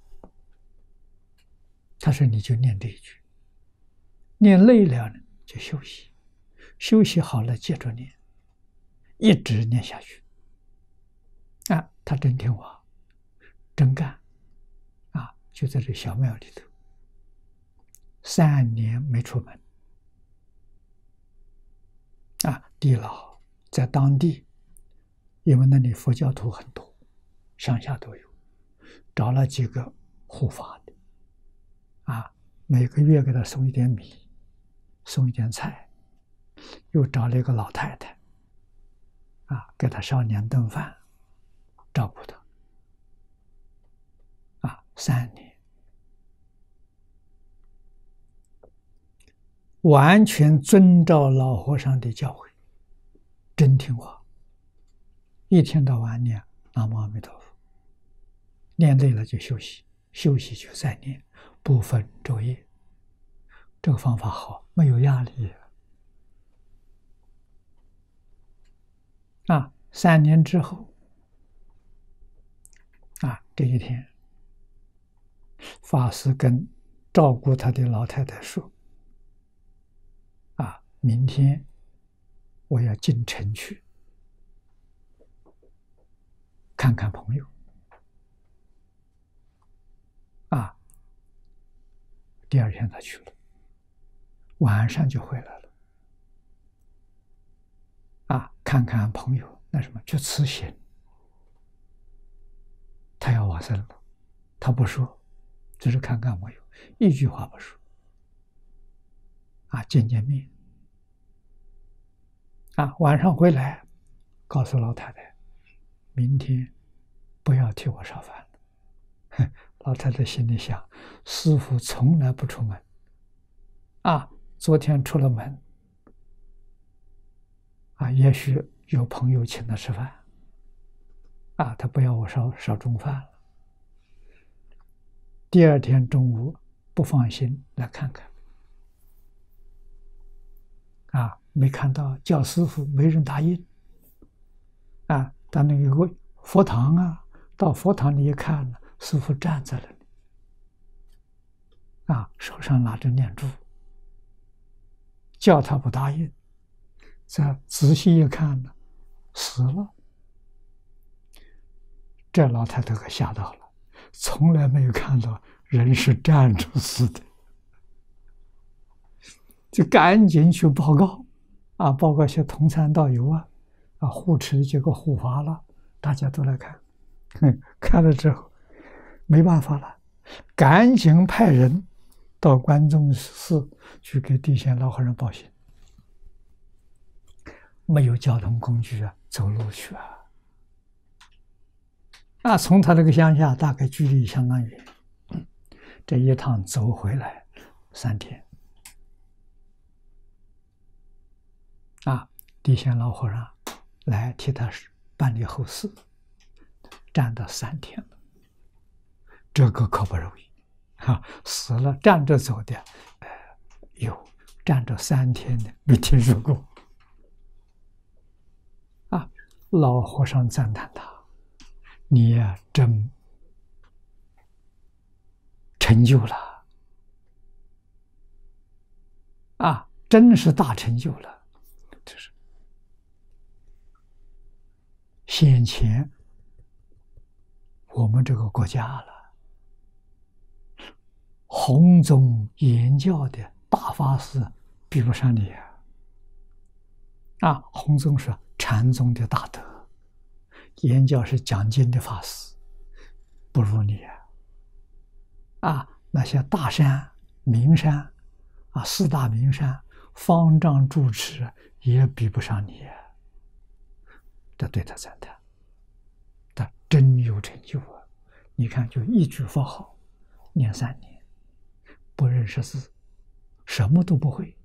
他说：“你就念这一句，念累了呢就休息，休息好了接着念，一直念下去。”啊，他真听话，真干。就在这小庙里头，3年没出门。啊，地老在当地，因为那里佛教徒很多，乡下都有，找了几个护法的，啊，每个月给他送一点米，送一点菜，又找了一个老太太，啊，给他烧2顿饭，照顾他，啊，3年。完全遵照老和尚的教诲，真听话，一天到晚念南无阿弥陀佛，念累了就休息，休息就再念，不分昼夜。这个方法好，没有压力。啊，3年之后，啊，这一天，法师跟照顾他的老太太说：“啊，明天我要进城去看看朋友。”啊，第2天他去了，晚上就回来了。啊，看看朋友，那什么，就辞行。他要往生了，他不说，只是看看朋友，一句话不说。啊，见见面。啊，晚上回来，告诉老太太，明天不要替我烧饭了。老太太心里想，师父从来不出门，啊，昨天出了门，啊，也许有朋友请他吃饭，啊，他不要我烧中饭了。第2天中午不放心来看看，啊，没看到，叫师父没人答应，啊，到那有个佛堂啊，到佛堂里一看，师父站在那里，啊，手上拿着念珠，叫他不答应，再仔细一看呢，死了。这老太太可吓到了，从来没有看到人是站着死的，就赶紧去报告，啊，报告些同参道友啊，啊，护持这个护法了，大家都来看，看了之后没办法了，赶紧派人到关中寺去给地仙老和尚报信。没有交通工具啊，走路去啊。啊，从他那个乡下大概距离相当远，这一趟走回来3天。 啊，地仙老和尚来替他办理后事，站到3天了，这个可不容易啊！死了站着走的，有站着3天的没听说过啊！老和尚赞叹他：“你呀，真成就了啊，真是大成就了。”这是先前我们这个国家了，弘宗言教的大法师比不上你啊！弘宗是禅宗的大德，言教是讲经的法师，不如你啊！那些大山、名山啊，4大名山、方丈住持也比不上你这对他赞叹，他真有成就啊！你看，就一句佛号念3年，不认识字，什么都不会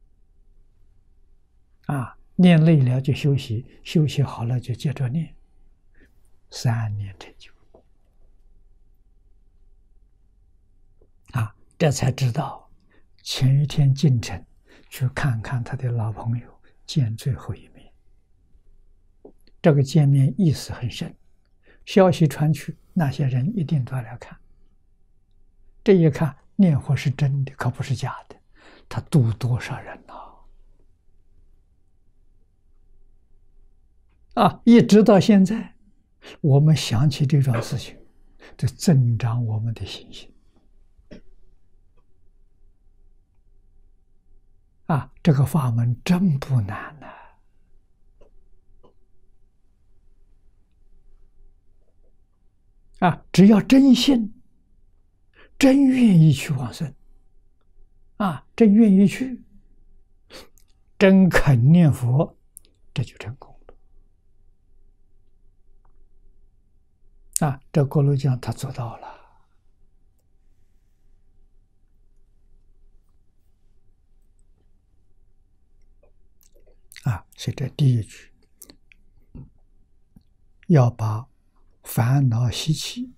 啊！念累了就休息，休息好了就接着念，3年成就啊！这才知道，前一天进城去看看他的老朋友，见最后一面。这个见面意思很深，消息传去，那些人一定都要来看。这一看，念佛是真的，可不是假的。他度多少人啊！一直到现在，我们想起这桩事情，就增长我们的信心啊！这个法门真不难啊！只要真信，真愿意去往生啊，真愿意去，真肯念佛，这就成功了啊！这锅炉匠他做到了啊！所以这第一句要把烦恼习气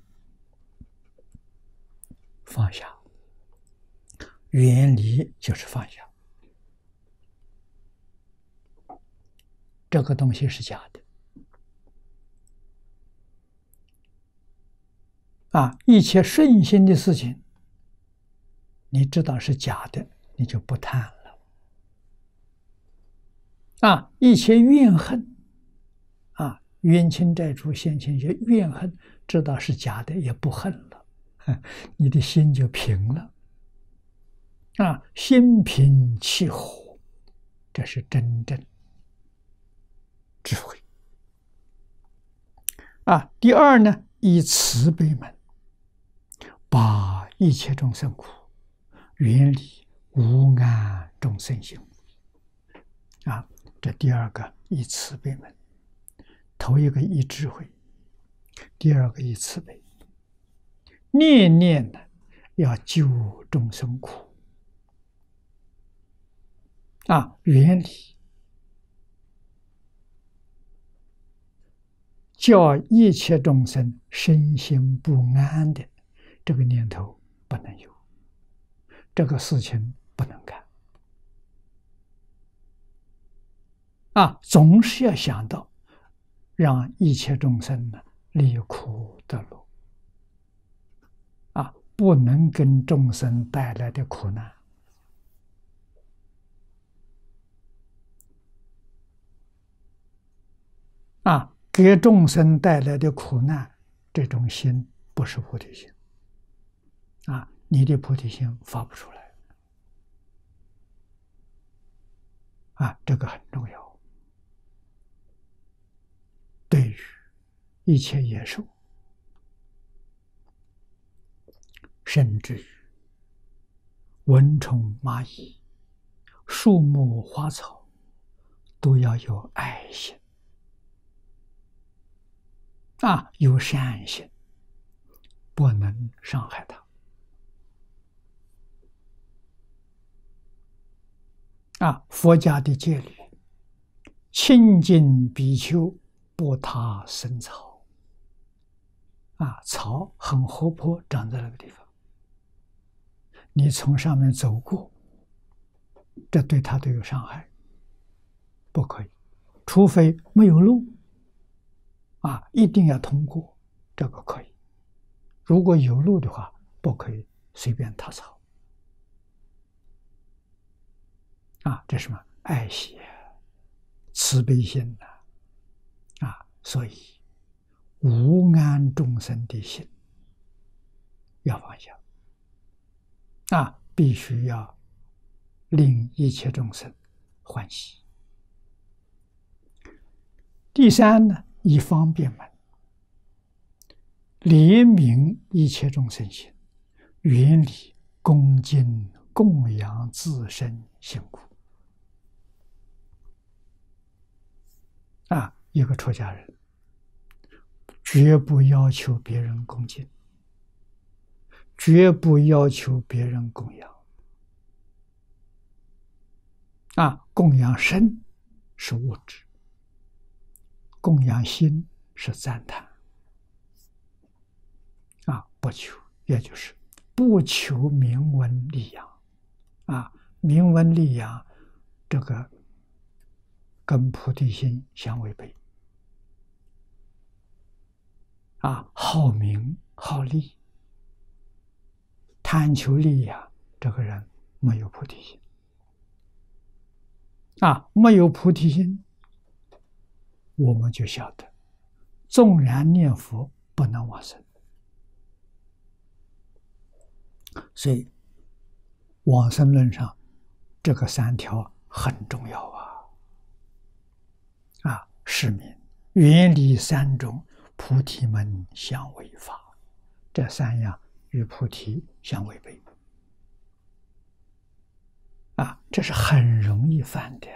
放下，远离就是放下。这个东西是假的啊！一切顺心的事情，你知道是假的，你就不贪了啊！一切怨恨啊，冤亲债主现前些怨恨，知道是假的，也不恨了，你的心就平了啊！心平气和，这是真正智慧啊！第二呢，以慈悲门，把一切众生苦远离无安众生心啊！这第二个以慈悲门，头一个以智慧，第二个以慈悲，念念呢要救众生苦啊，远离叫一切众生身心不安的这个念头不能有，这个事情不能干啊！总是要想到让一切众生呢离苦得乐啊，不能跟众生带来的苦难啊，给众生带来的苦难，这种心不是菩提心啊，你的菩提心发不出来啊，这个很重要。对于一切野兽，甚至于蚊虫蚂蚁、树木花草，都要有爱心啊，有善心，不能伤害它啊。佛家的戒律清净比丘不他生草，草很活泼，长在那个地方，你从上面走过，这对他都有伤害，不可以，除非没有路，一定要通过，这个可以。如果有路的话，不可以随便踏草。这是什么？爱惜慈悲心所以无安众生的心要放下必须要令一切众生欢喜。第三呢，以方便门怜悯一切众生心，远离恭敬供养自身辛苦。一个出家人绝不要求别人恭敬，绝不要求别人供养。供养身是物质，供养心是赞叹。不求，也就是不求名闻利养。名闻利养这个跟菩提心相违背。好名好利，贪求利养，这个人没有菩提心。没有菩提心，我们就晓得，纵然念佛不能往生。所以往生论上这个3条很重要是名远离3种菩提门相违法，这3样与菩提相违背这是很容易犯的。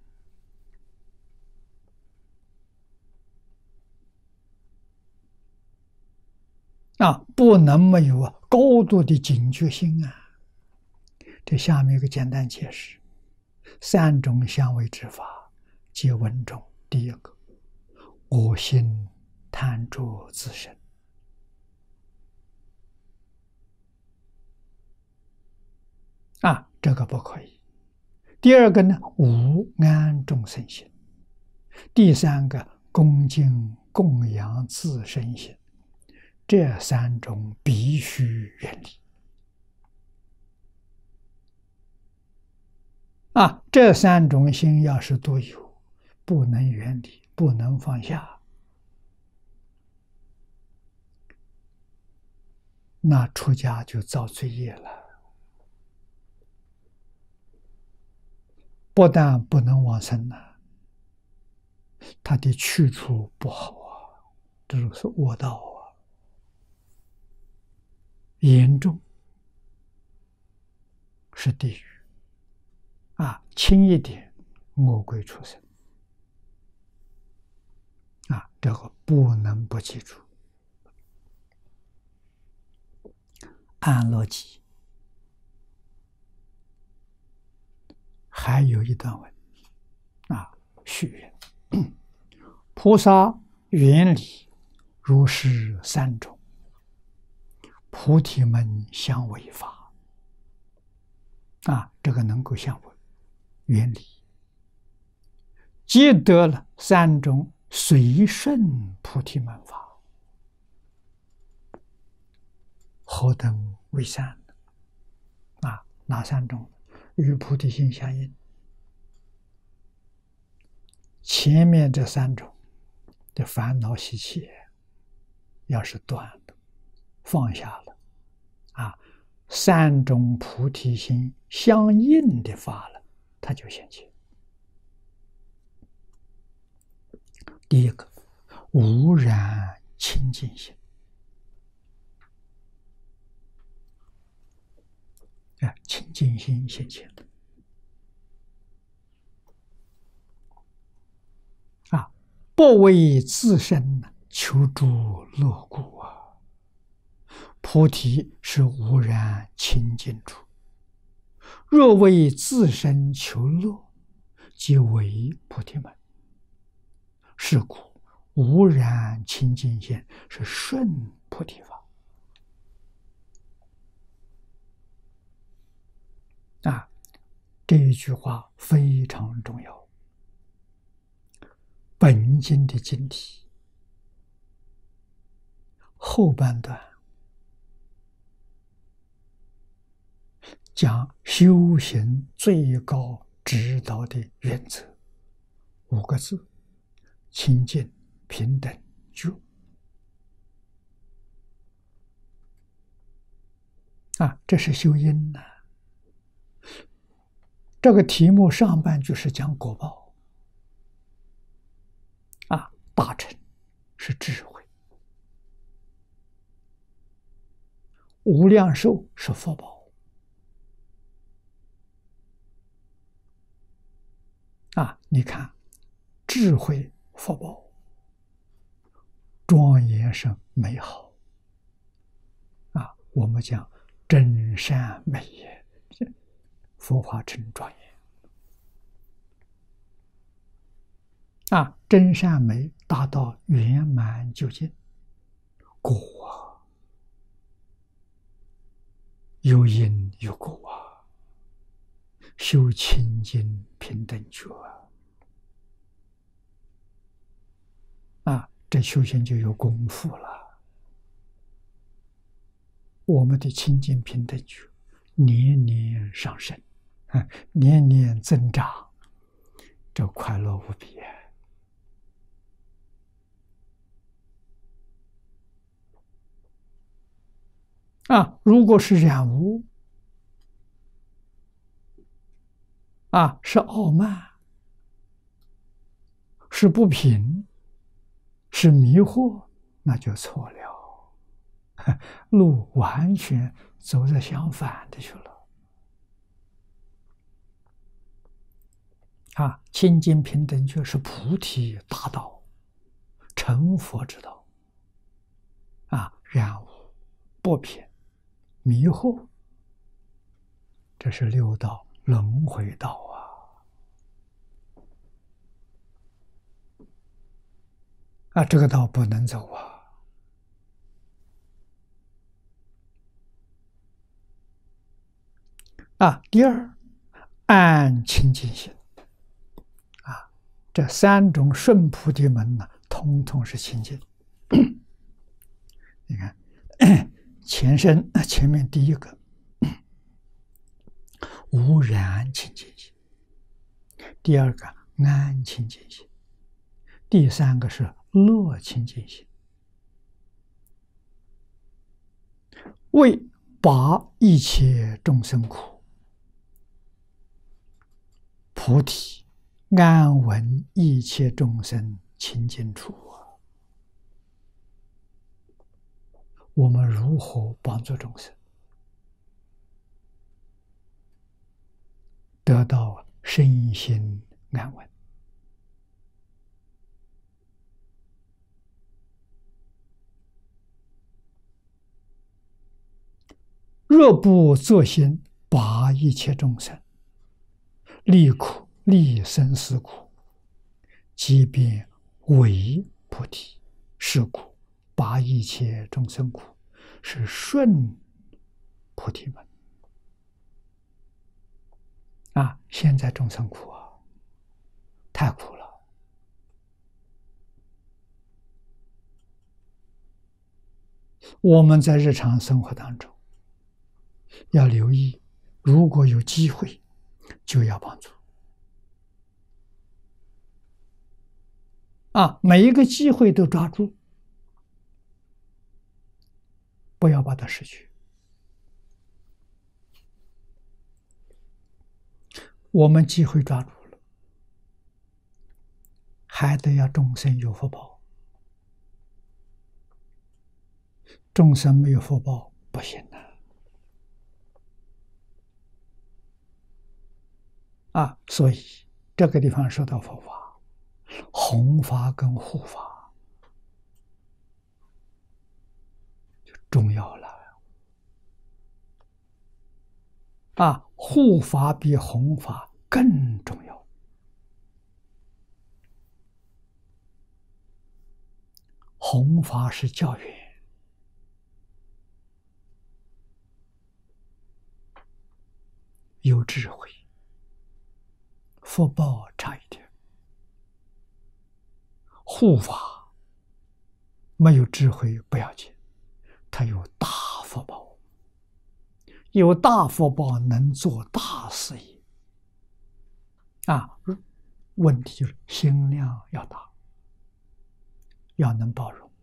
不能没有高度的警觉性这下面有个简单解释：3种相违之法，皆文中。第一个，我心贪着自身，这个不可以。第二个呢，无安众生心。第三个，恭敬供养自身心。这3种必须远离这3种心要是都有，不能远离，不能放下，那出家就造罪业了。不但不能往生他的去处不好这是恶道严重是地狱轻一点恶鬼畜生这个不能不记住。安乐集还有一段文序言菩萨原理如是3种菩提门相违法这个能够相违原理，皆得了3种随顺菩提门法，何等为善哪3种？与菩提心相应。前面这3种的烦恼习气要是断了，放下了3种菩提心相应的法了，它就现前。第一个，无染清净心清净心现前不为自身求诸乐故菩提是无染清净处，若为自身求乐，即为菩提门是故无染清净心是顺菩提法。这一句话非常重要。本经的经题后半段讲修行最高指导的原则，5个字：清净、平等、觉。这是修因呢。这个题目上半句是讲果报，大乘是智慧，无量寿是福报。你看，智慧福报，庄严是美好。我们讲真善美也，佛法真庄严。真善美达到圆满究竟，果有因有果修清净平等觉这修行就有功夫了。我们的清净平等觉年年上升，年年增长，这快乐无比如果是染污是傲慢，是不平，是迷惑，那就错了，路完全走着相反的去了。清净平等觉是菩提大道，成佛之道。染污、不平、迷惑，这是六道轮回道这个道不能走第二，安清净心这3种顺菩提门呢，通通是清净。你看前面第一个无染清净心，第二个安清净心，第3个是乐清净心。为拔一切众生苦，菩提安稳一切众生清净处我们如何帮助众生得到身心安稳？若不作心拔一切众生，离苦离生死苦，即便为菩提，是故拔一切众生苦是顺菩提门现在众生苦太苦了。我们在日常生活当中要留意，如果有机会就要帮助每一个机会都抓住，不要把它失去。我们机会抓住了，还得要众生有福报，众生没有福报不行所以这个地方说到佛法，弘法跟护法就重要了护法比弘法更重要弘法是教员，有智慧，福报差一点；护法没有智慧不要紧，他有大福报，有大福报能做大事业。问题就是心量要大，要能包容。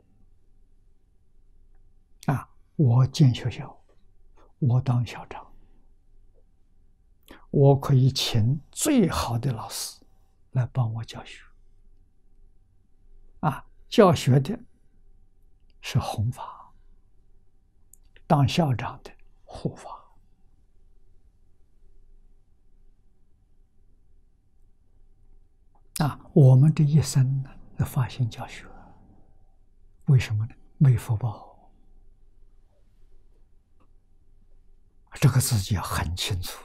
我建学校，我当校长，我可以请最好的老师来帮我教学。教学的是弘法，当校长的护法。我们这一生呢，发心教学，为什么呢？没福报。这个自己要很清楚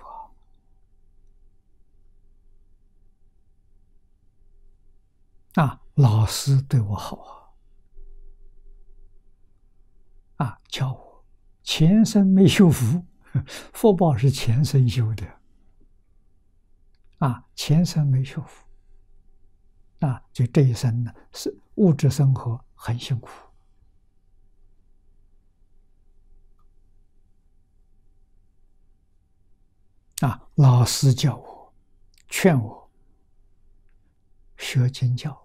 老师对我好教我前生没修福，福报是前生修的前生没修福就这一生呢，是物质生活很辛苦老师教我，劝我学经教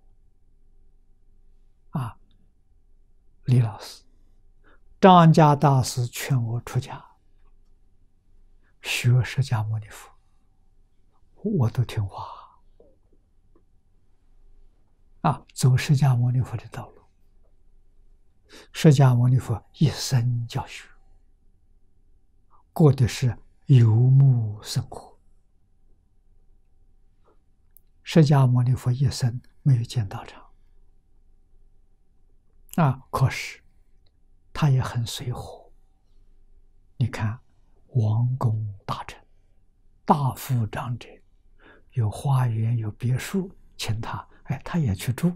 李老师、张家大师劝我出家，学释迦牟尼佛，我都听话走释迦牟尼佛的道路。释迦牟尼佛一生教学，过的是游牧生活。释迦牟尼佛一生没有建道场可是他也很随和。你看王公大臣、大富长者，有花园有别墅，请他他也去住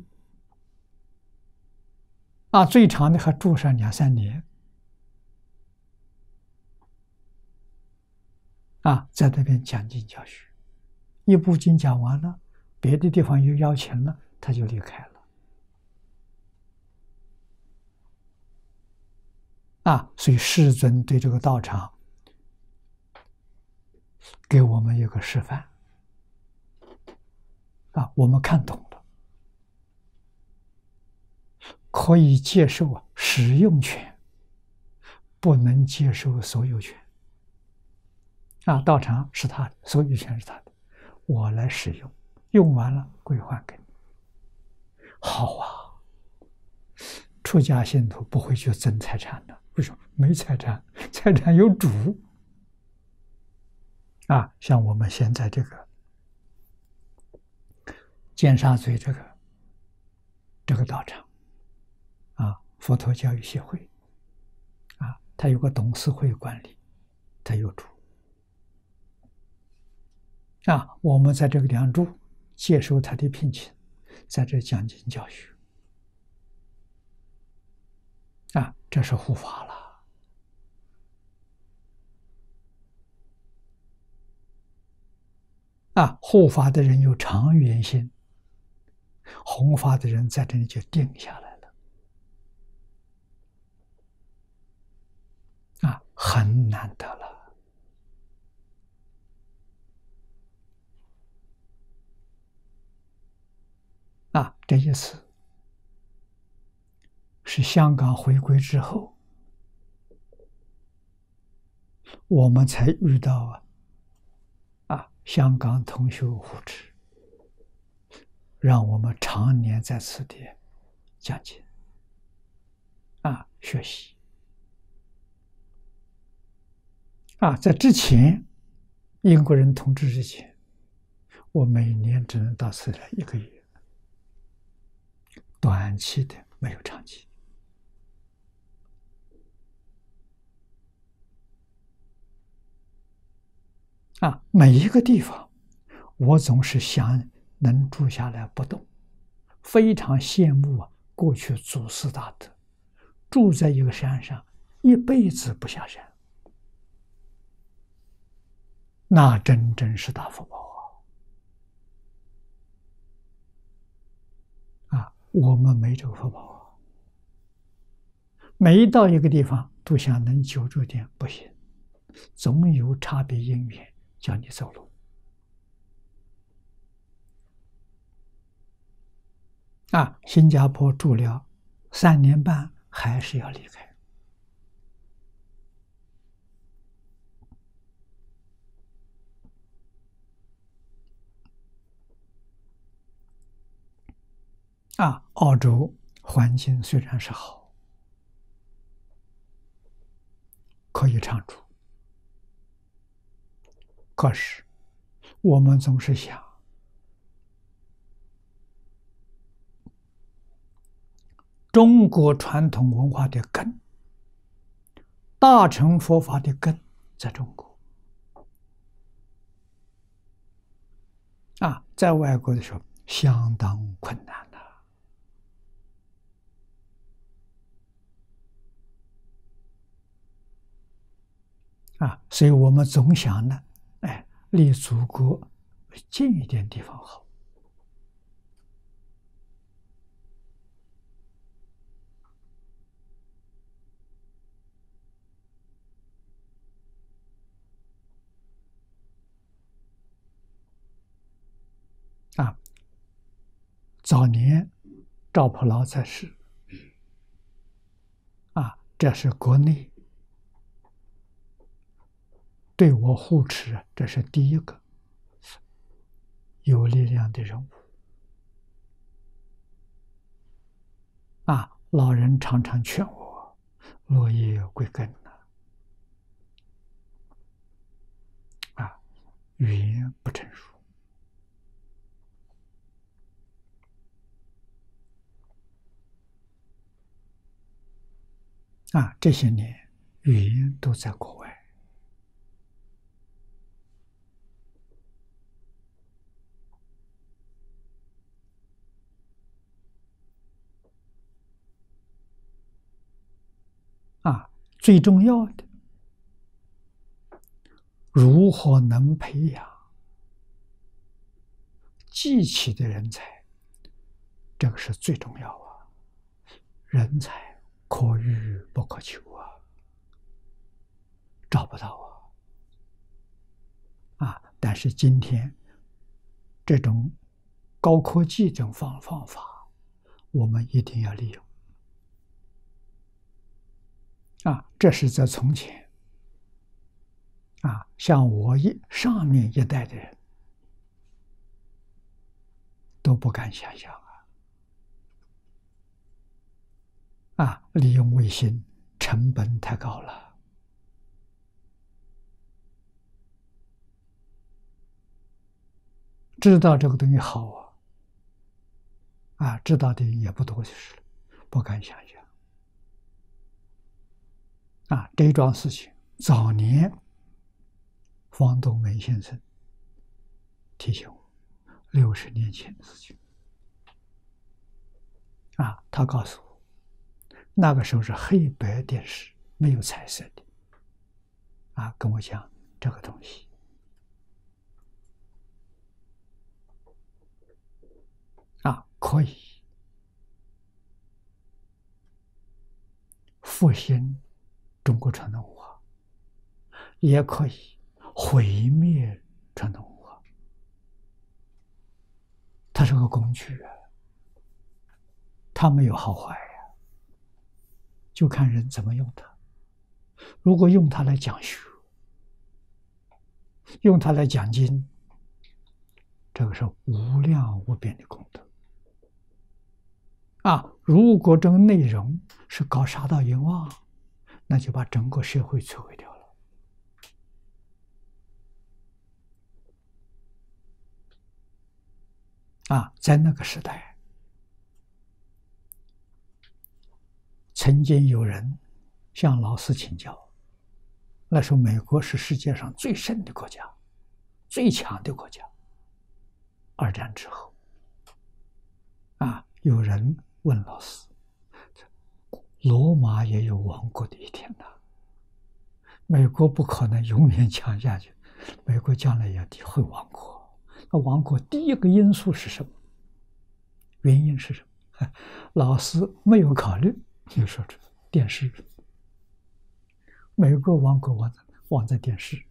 最长的还住上2-3年在那边讲经教学。一部经讲完了，别的地方又邀请了，他就离开了所以世尊对这个道场给我们一个示范我们看懂了，可以接受使用权，不能接受所有权道场是他的，所有权是他的，我来使用，用完了归还给你。好出家信徒不会去争财产的，为什么？没财产，财产有主像我们现在这个尖沙咀这个道场佛陀教育协会他有个董事会管理，他有主我们在这个地方住，接受他的聘请，在这讲经教学这是护法了护法的人有长远心，弘法的人在这里就定下来了很难得了这一次是香港回归之后，我们才遇到香港同修护持，让我们常年在此地讲经学习在之前英国人统治之前，我每年只能到此来1个月，短期的，没有长期每一个地方我总是想能住下来不动，非常羡慕过去祖师大德住在一个山上，一辈子不下山，那真正是大福报啊！我们没这个福报啊，每到一个地方都想能久住点，不行，总有差别因缘叫你走路啊！新加坡住了3年半，还是要离开。澳洲环境虽然是好，可以常住，可是我们总是想，中国传统文化的根，大乘佛法的根在中国在外国的时候相当困难所以我们总想呢，离祖国近一点地方好早年赵普劳在世这是国内对我护持，这是第一个有力量的人物老人常常劝我落叶归根语言不成熟这些年语言都在国外最重要的，如何能培养记起的人才，这个是最重要人才可遇不可求找不到但是今天这种高科技这种方法，我们一定要利用这是在从前像我上面一代的人都不敢想象利用卫星成本太高了知道这个东西好知道的人也不多，就是不敢想象这一桩事情早年方东梅先生提醒我60年前的事情他告诉我那个时候是黑白电视，没有彩色的跟我讲这个东西可以复兴中国传统文化，也可以毁灭传统文化，它是个工具它没有好坏就看人怎么用它。如果用它来讲学，用它来讲经，这个是无量无边的功德如果这个内容是搞杀盗淫妄，那就把整个社会摧毁掉了在那个时代曾经有人向老师请教，那时候美国是世界上最盛的国家，最强的国家，2战之后有人问老师：罗马也有亡国的一天呐，美国不可能永远强下去，美国将来也会亡国。那亡国第一个因素是什么？原因是什么？老师没有考虑，就说出电视。美国亡国亡在电视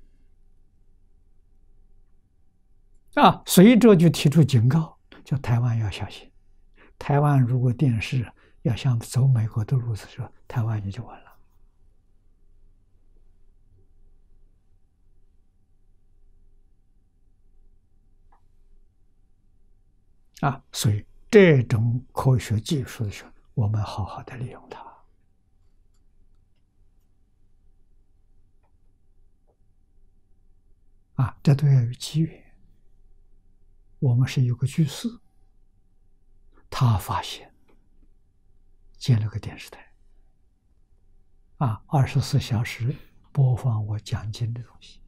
啊，随着就提出警告，叫台湾要小心。台湾如果电视要想走美国的路子，说台湾也就完了。啊，所以这种科学技术的时候，我们好好的利用它。啊，这都要有机缘。我们是有个居士，他发现建了个电视台，啊，24小时播放我讲经的东西。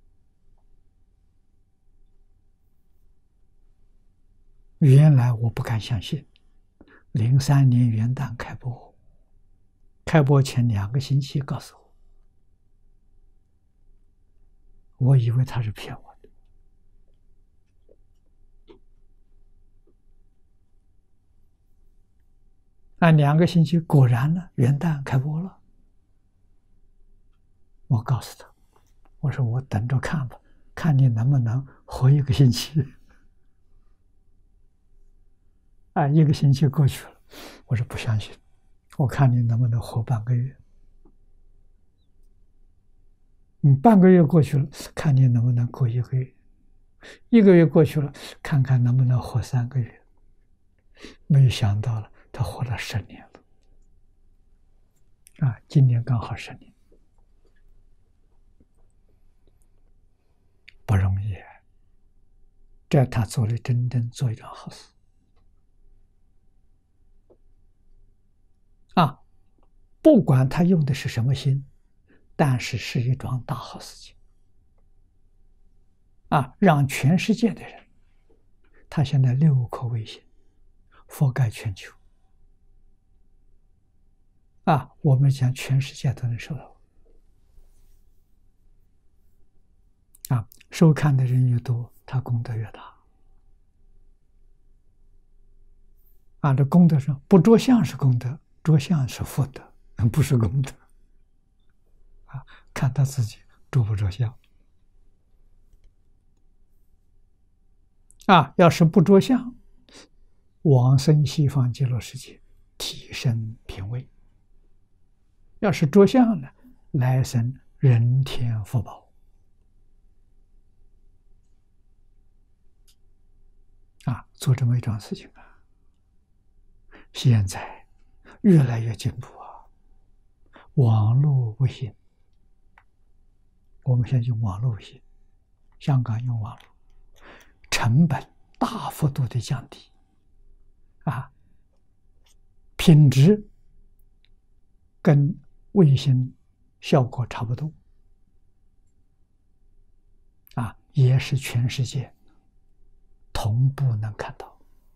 原来我不敢相信，03年元旦开播，开播前2个星期告诉我，我以为他是骗我的。那2个星期果然呢，元旦开播了。我告诉他，我说我等着看吧，看你能不能活1个星期。啊，1个星期过去了，我说不相信，我看你能不能活半个月。半个月过去了，看你能不能过1个月。1个月过去了，看看能不能活3个月。没想到了，他活了10年了。啊，今年刚好10年，不容易。这他做了真正做一桩好事。啊，不管他用的是什么心，但是是一桩大好事情。啊，让全世界的人，他现在6颗卫星覆盖全球。啊，我们讲全世界都能收到。啊，收看的人越多，他功德越大。啊，这功德上不着相是功德，着相是福德，不是功德。啊，看他自己着不着相。啊，要是不着相，往生西方极乐世界，提升品位；要是着相呢，来生人天福报。啊，做这么一桩事情啊，现在越来越进步啊！网络微信，我们现在用网络微信，香港用网络，成本大幅度的降低，啊，品质跟卫星效果差不多，啊，也是全世界同步能看到。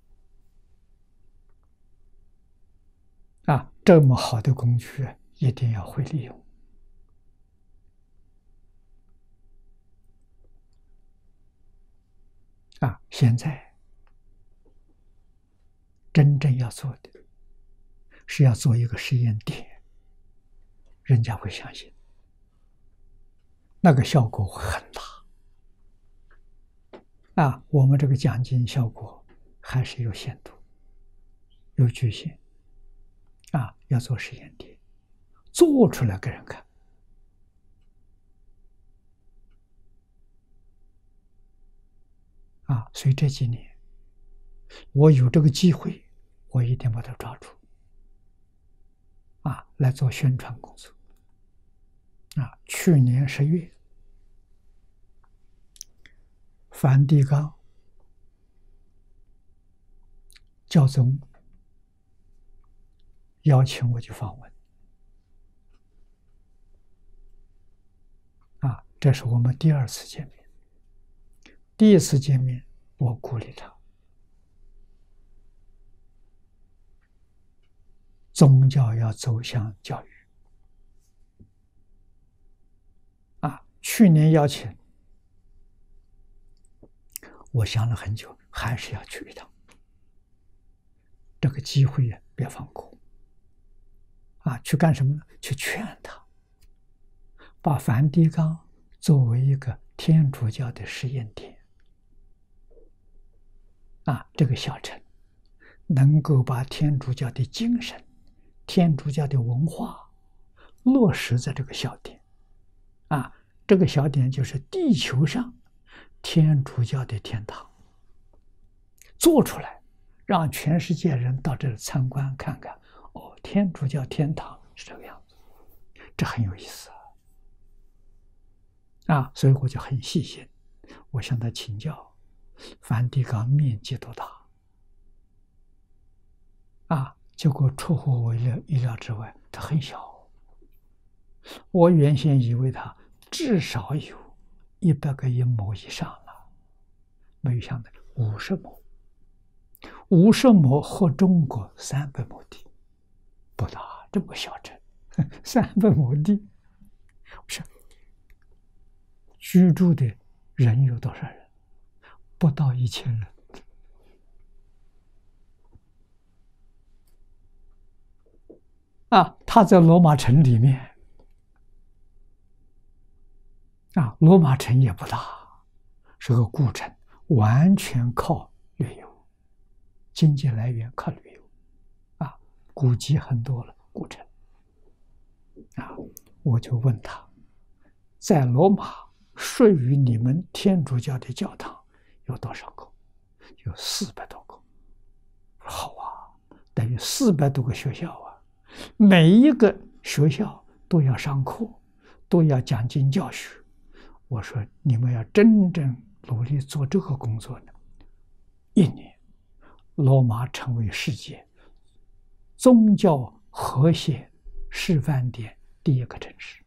啊，这么好的工具一定要会利用。啊，现在真正要做的是要做一个实验点，人家会相信，那个效果会很大。啊，我们这个讲经效果还是有限度，有局限。啊，要做实验点，做出来给人看。啊，所以这几年我有这个机会，我一定把它抓住。啊，来做宣传工作。啊，去年10月，梵蒂冈教宗邀请我去访问。啊，这是我们第2次见面。第1次见面，我鼓励他， 宗教要走向教育。去年邀请，我想了很久，还是要去一趟。这个机会呀，别放过。去干什么呢？去劝他，把梵蒂冈作为一个天主教的实验田。这个小城能够把天主教的精神、天主教的文化落实在这个小点。这个小点就是地球上天主教的天堂，做出来，让全世界人到这里参观看看。天主教天堂是这个样子，这很有意思所以我就很细心，我向他请教，梵蒂冈面积多大？结果出乎我意料之外，它很小。我原先以为它至少有100个阴亩以上了，没有想到50亩，50亩和中国300亩地不大，这么小城，300亩地，我想居住的人有多少人？不到1000人。他在罗马城里面。罗马城也不大，是个古城，完全靠旅游，经济来源靠旅游。古迹很多了，古城。我就问他，在罗马属于你们天主教的教堂有多少个？有400多个。好等于400多个学校每一个学校都要上课，都要讲经教学。我说你们要真正努力做这个工作呢，1年，罗马成为世界宗教和谐示范点第1个城市。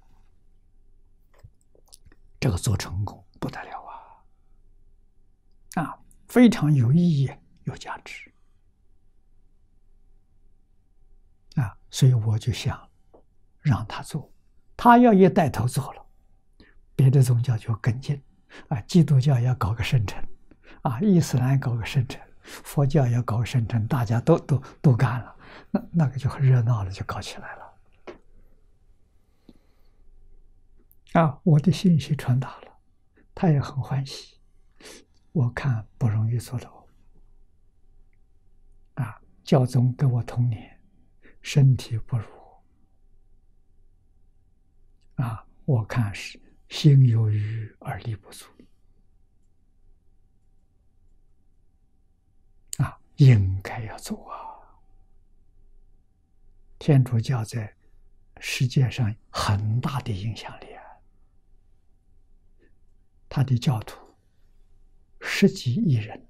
这个做成功不得了非常有意义、有价值所以我就想让他做，他要一带头做了，别的宗教就跟进基督教要搞个圣城伊斯兰搞个圣城，佛教要搞个圣城，大家都干了，那个就很热闹了，就搞起来了我的信息传达了，他也很欢喜。我看不容易做到教宗跟我同年，身体不如我看是心有余而力不足应该要做天主教在世界上很大的影响力他的教徒10几亿人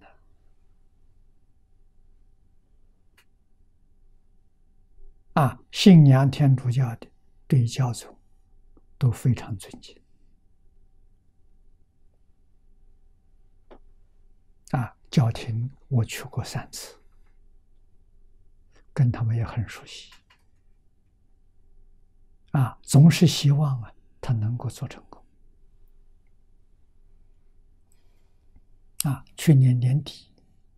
信仰天主教的对教宗都非常尊敬教廷我去过3次，跟他们也很熟悉总是希望他能够做成功去年年底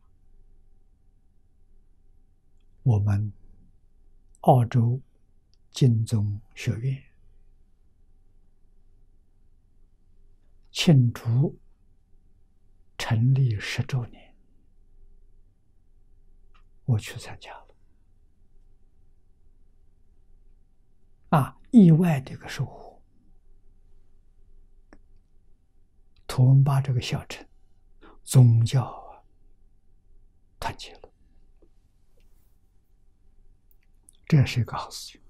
我们澳洲金宗学院庆祝成立10周年，我去参加了意外的一个收获。图文巴这个小城宗教团结了，这是一个好事情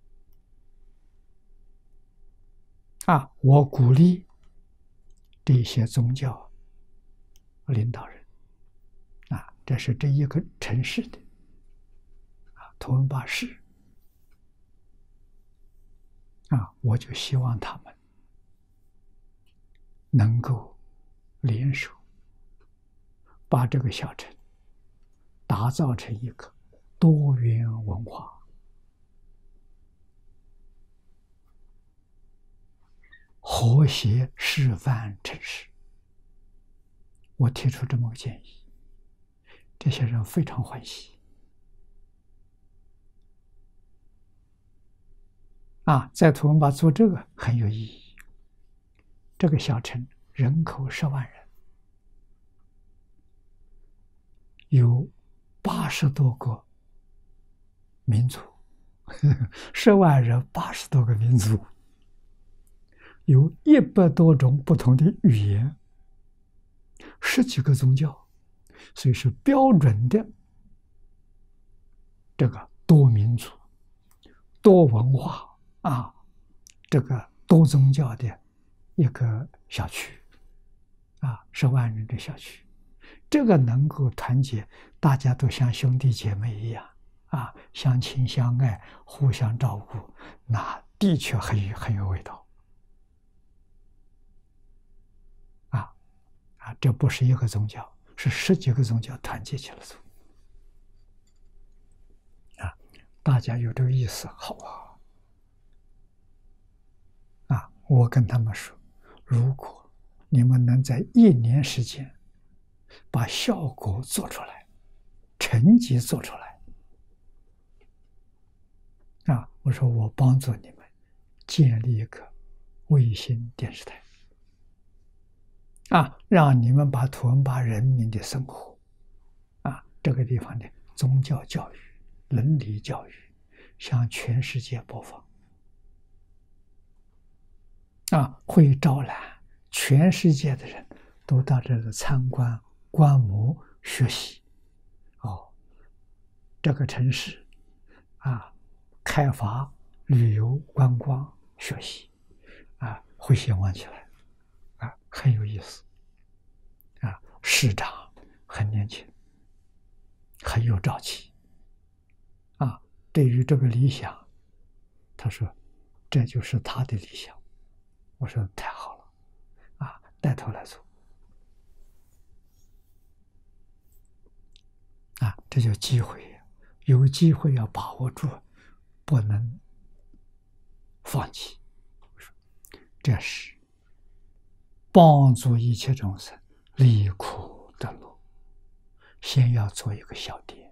我鼓励这些宗教领导人这是这一个城市的图文巴市我就希望他们能够联手把这个小城打造成一个多元文化、 和谐示范成事。我提出这么个建议，这些人非常欢喜。在图文巴做这个很有意义。这个小城人口10万人，有80多个民族，10万人80多个民族，有100多种不同的语言，10几个宗教，所以是标准的这个多民族、多文化这个多宗教的一个小区，10万人的小区，这个能够团结，大家都像兄弟姐妹一样相亲相爱，互相照顾，那的确很有味道这不是一个宗教，是10几个宗教团结起来做大家有这个意思，好我跟他们说，如果你们能在1年时间把效果做出来，成绩做出来我说我帮助你们建立一个卫星电视台让你们把图文巴人民的生活这个地方的宗教教育、伦理教育向全世界播放会招揽全世界的人都到这里参观、观摩、学习这个城市开发、旅游、观光、学习会兴旺起来很有意思市长很年轻，很有朝气对于这个理想，他说这就是他的理想。我说太好了带头来做这叫机会，有机会要把握住，不能放弃。这是帮助一切众生离苦得乐，先要做一个小点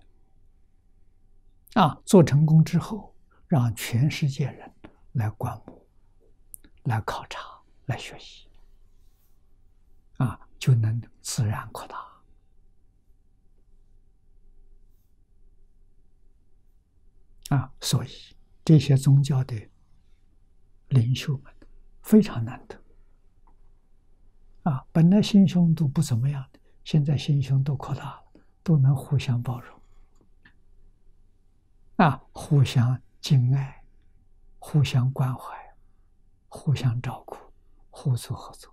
做成功之后，让全世界人来观摩、来考察、来学习就能自然扩大所以这些宗教的领袖们非常难得本来心胸都不怎么样的，现在心胸都扩大了，都能互相包容互相敬爱，互相关怀，互相照顾，互助合作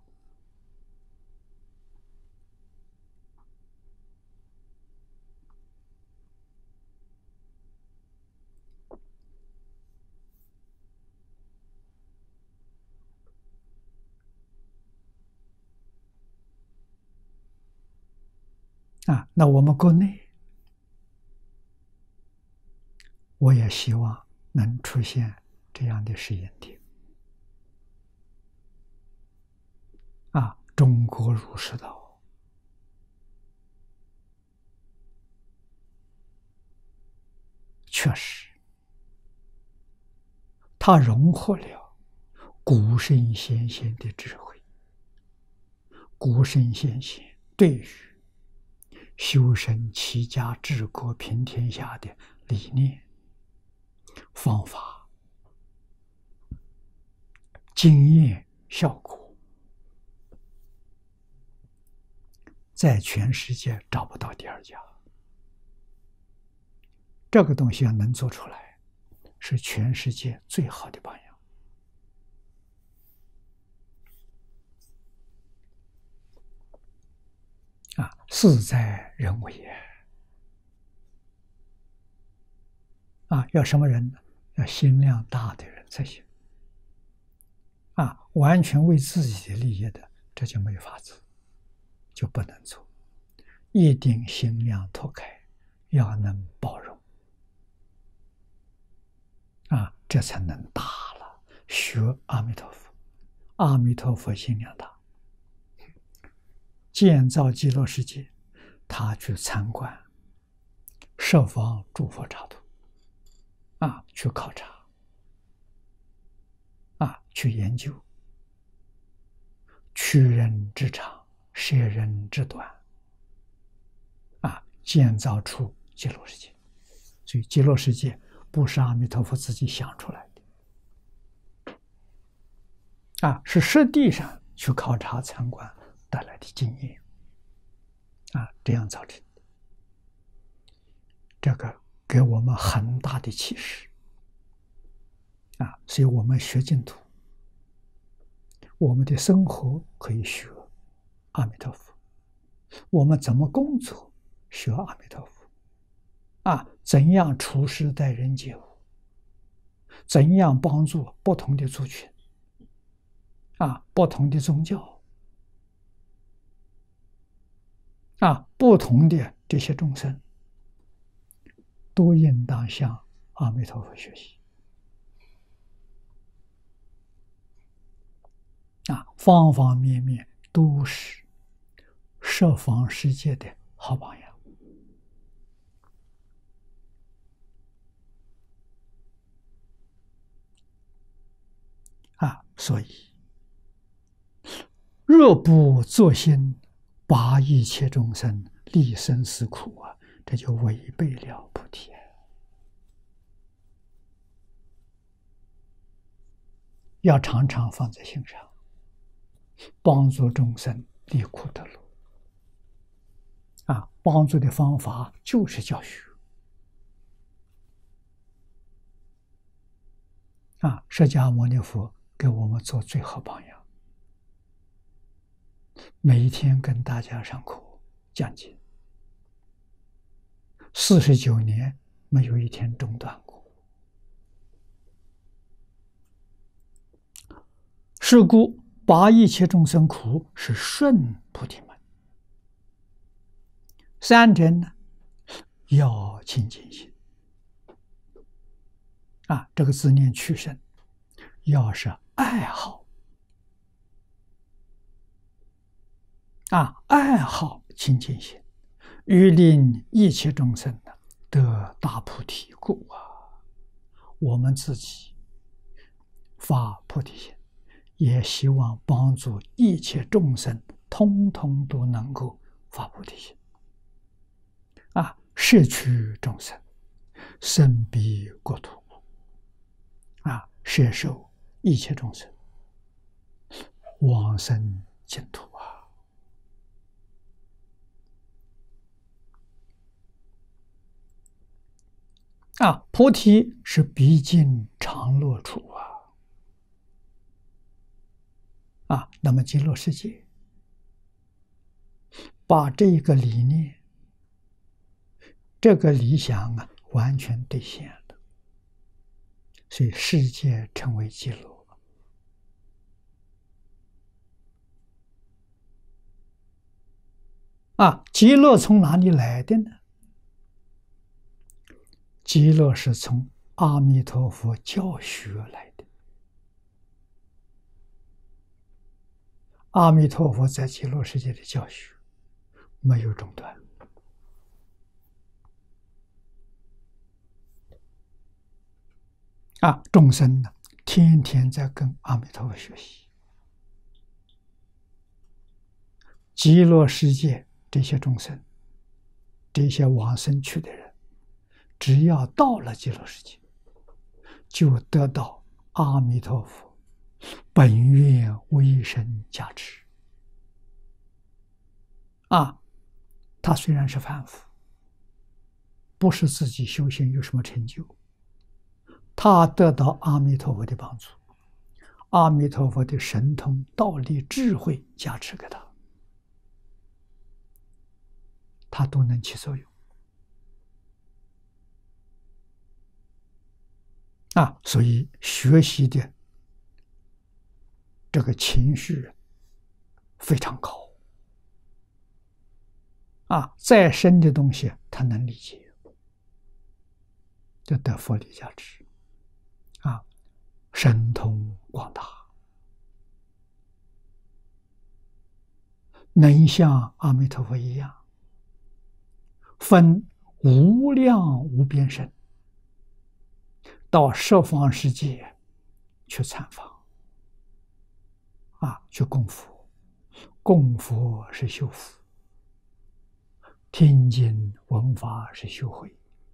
那我们国内，我也希望能出现这样的实验点中国儒释道确实它融合了古圣先贤的智慧，古圣先贤对于修身齐家治国平天下的理念、方法、经验、效果，在全世界找不到第二家。这个东西要能做出来，是全世界最好的榜样事在人为也要什么人呢？要心量大的人才行完全为自己的利益的，这就没法子，就不能做。一定心量拓开，要能包容这才能大了。学阿弥陀佛， 阿弥陀佛心量大，建造极乐世界，他去参观，设方诸佛刹土，去考察，去研究，取人之长，舍人之短，建造出极乐世界。所以极乐世界不是阿弥陀佛自己想出来的，是实地上去考察参观带来的经验，这样造成的。这个给我们很大的启示，所以我们学净土，我们的生活可以学阿弥陀佛，我们怎么工作学阿弥陀佛，怎样处事待人接物，怎样帮助不同的族群，不同的宗教，不同的这些众生，都应当向阿弥陀佛学习，方方面面都是十方世界的好榜样。所以若不作心，拔一切众生离生死苦，这就违背了菩提。要常常放在心上，帮助众生离苦得乐。帮助的方法就是教学。释迦牟尼佛给我们做最好榜样，每一天跟大家上课讲经，49年没有一天中断过。是故拔一切众生苦是顺菩提门。三者呢，要清净心。这个字念去生，要是爱好，爱好清净心，欲令一切众生得大菩提故，我们自己发菩提心，也希望帮助一切众生通通都能够发菩提心，摄取众生，生彼国土，摄受一切众生，往生净土菩提是毕竟常乐处那么极乐世界把这个理念、这个理想完全兑现了，所以世界成为极乐。极乐从哪里来的呢？极乐是从阿弥陀佛教学来的。阿弥陀佛在极乐世界的教学没有中断，众生呢，天天在跟阿弥陀佛学习。极乐世界这些众生，这些往生去的人，只要到了极乐世界，就得到阿弥陀佛本愿威神加持。他虽然是凡夫，不是自己修行有什么成就，他得到阿弥陀佛的帮助，阿弥陀佛的神通道力智慧加持给他，他都能起作用。所以学习的这个情绪非常高。再深的东西他能理解，就得佛力加持，神通广大。 能像阿弥陀佛一样，分无量无边身，到十方世界去参访，去供佛，供佛是修福，听经闻法是修慧。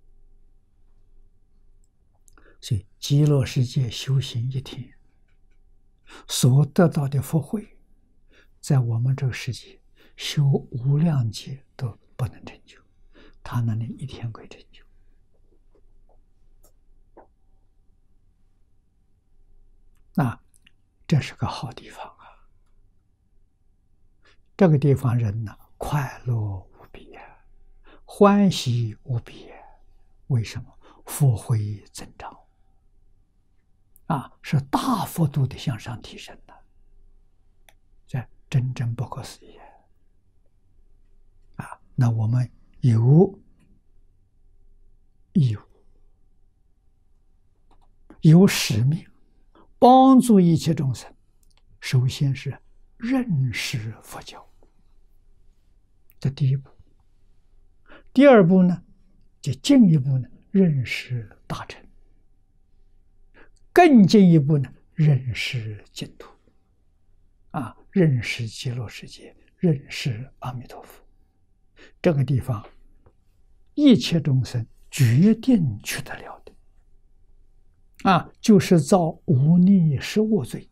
所以极乐世界修行一天所得到的福慧，在我们这个世界修无量劫都不能成就，他那里一天可以成就。这是个好地方啊！这个地方人呢，快乐无比啊，欢喜无比啊。为什么？福慧增长是大幅度的向上提升的，这真正不可思议那我们有义务、有使命，帮助一切众生。首先是认识佛教，这第一步。第二步呢，就进一步呢认识大乘，更进一步呢认识净土，认识极乐世界，认识阿弥陀佛。这个地方，一切众生决定去得了的，就是造无逆十恶罪，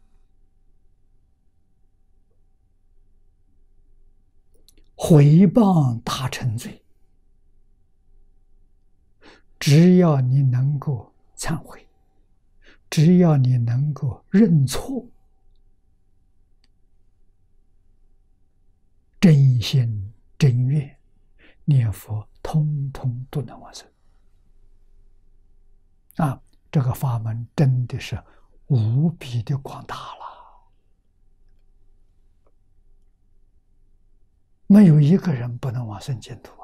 毁谤大乘罪。只要你能够忏悔，只要你能够认错，真心真愿念佛，通通都能往生。这个法门真的是无比的广大了，没有一个人不能往生净土。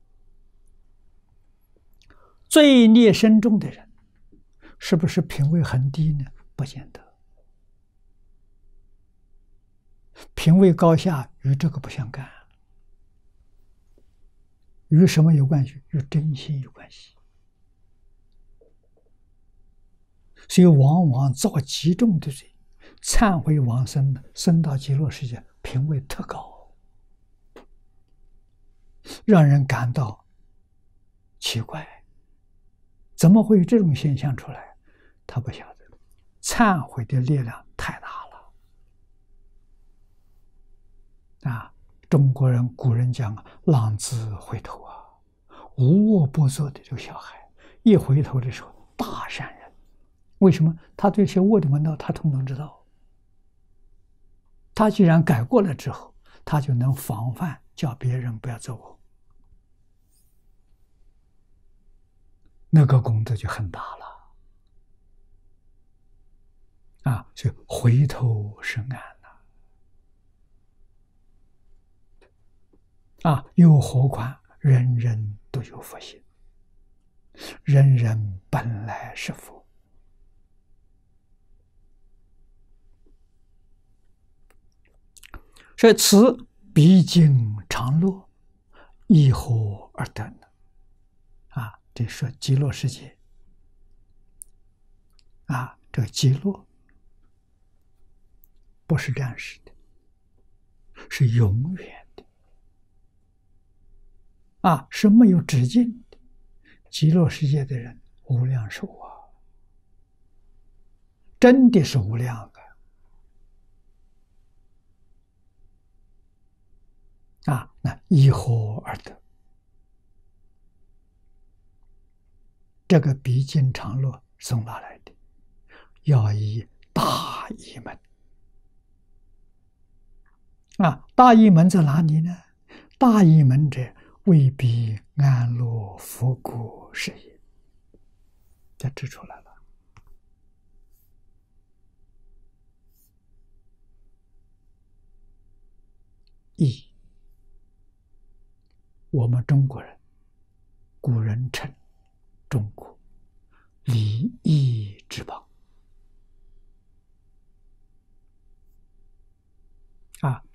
罪孽深重的人，是不是品位很低呢？不见得，品位高下与这个不相干。与什么有关系？与真心有关系。所以往往造极重的罪，忏悔往生，生到极乐世界，品位特高，让人感到奇怪。怎么会有这种现象出来？他不晓得，忏悔的力量太大了。中国人古人讲浪子回头无恶不作的这个小孩，一回头的时候大善人。为什么？他对这些恶的门道他统统知道。他既然改过了之后，他就能防范，叫别人不要做恶。那个功德就很大了所以回头是岸又何况人人都有佛性，人人本来是佛。所以此毕竟常乐，亦何而得呢？这说极乐世界这个极乐不是暂时的，是永远的是没有止境的。极乐世界的人无量寿真的是无量那亦何而得？这个毕竟常乐从哪来的？要以大义门大义门在哪里呢？大义门者，未必安乐佛国是也。这指出来了。义，我们中国人，古人称中国礼义之邦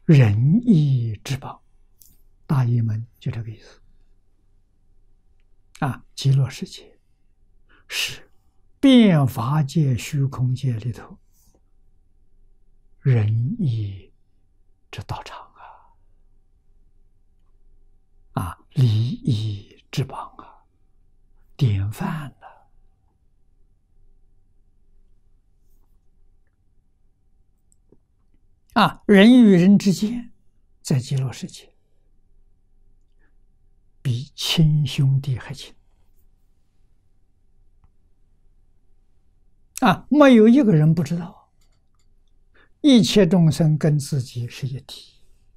仁义之邦，大义门就这个意思。极乐世界是变法界、虚空界里头仁义之道场礼义之邦典范人与人之间在极乐世界比亲兄弟还亲没有一个人不知道，一切众生跟自己是一体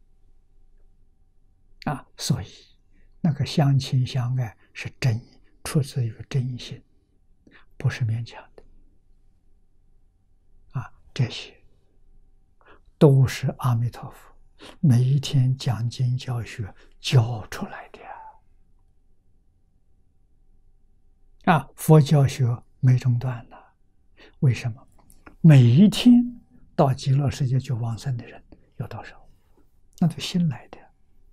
所以那个相亲相爱是真，出自于真心，不是勉强的这些都是阿弥陀佛每一天讲经教学教出来的佛教学没中断了。为什么？每一天到极乐世界去往生的人有多少？那都新来的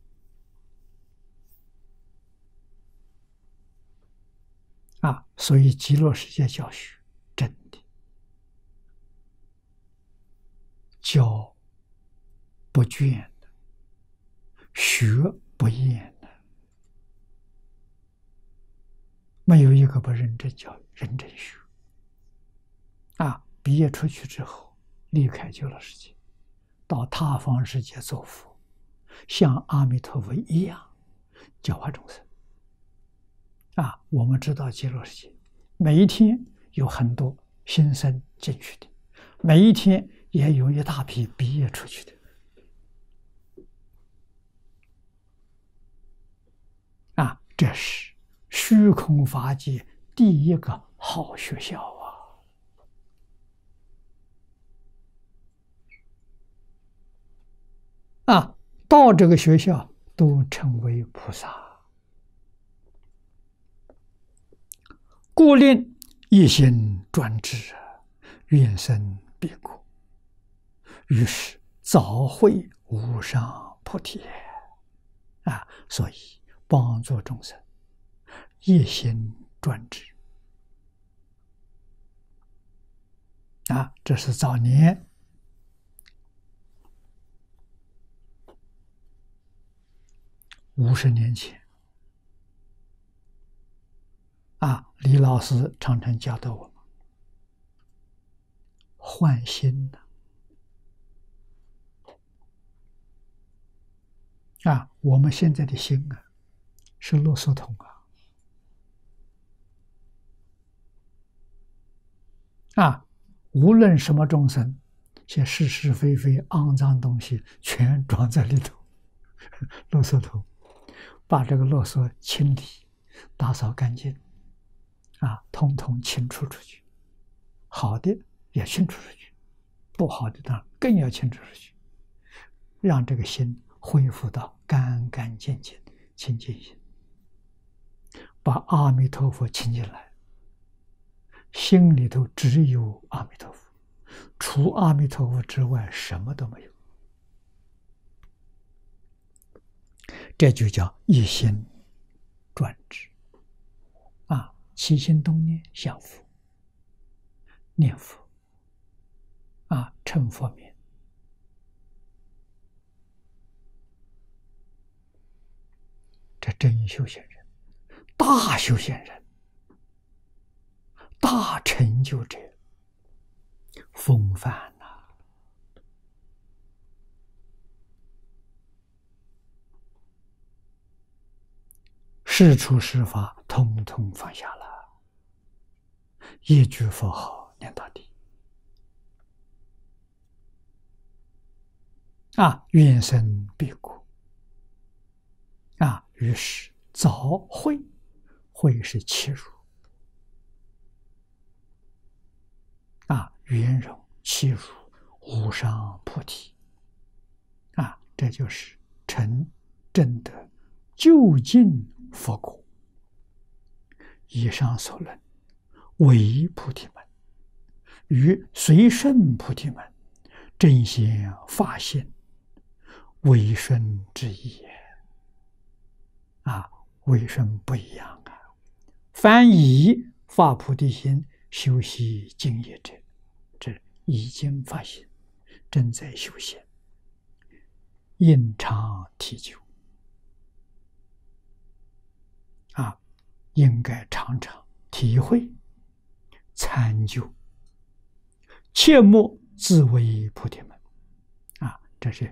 所以极乐世界教学真的教不倦的，学不厌的，没有一个不认真教育、认真学毕业出去之后离开极乐世界，到他方世界做佛，像阿弥陀佛一样教化众生我们知道极乐世界每一天有很多新生进去的，每一天也有一大批毕业出去的这是虚空法界第一个好学校到这个学校都成为菩萨，故令一心专志，愿生彼国，于是早会无上菩提所以帮助众生一心专志这是早年50年前李老师常常教导我们换心我们现在的心是垃圾桶无论什么众生，些是是非非、肮脏东西全装在里头，垃圾桶。把这个垃圾清理、打扫干净统统清除出去，好的也清除出去，不好的当然更要清除出去，让这个心恢复到干干净净、清净心，把阿弥陀佛请进来，心里头只有阿弥陀佛，除阿弥陀佛之外什么都没有。这就叫一心专志起心动念想佛，念佛称佛名，这真修行人，大修行人，大成就者，风范事出事法统统放下了，一句佛号念到底愿生彼国于是早会，会是契入圆融契入无上菩提这就是成正得究竟佛果。以上所论为菩提门，与随顺菩提门真显法性， 为顺之意啊，为顺不一样啊。凡以发菩提心修习净业者，这已经发心，正在修行，应常体究啊，应该常常体会参究，切莫自为菩提门啊！这是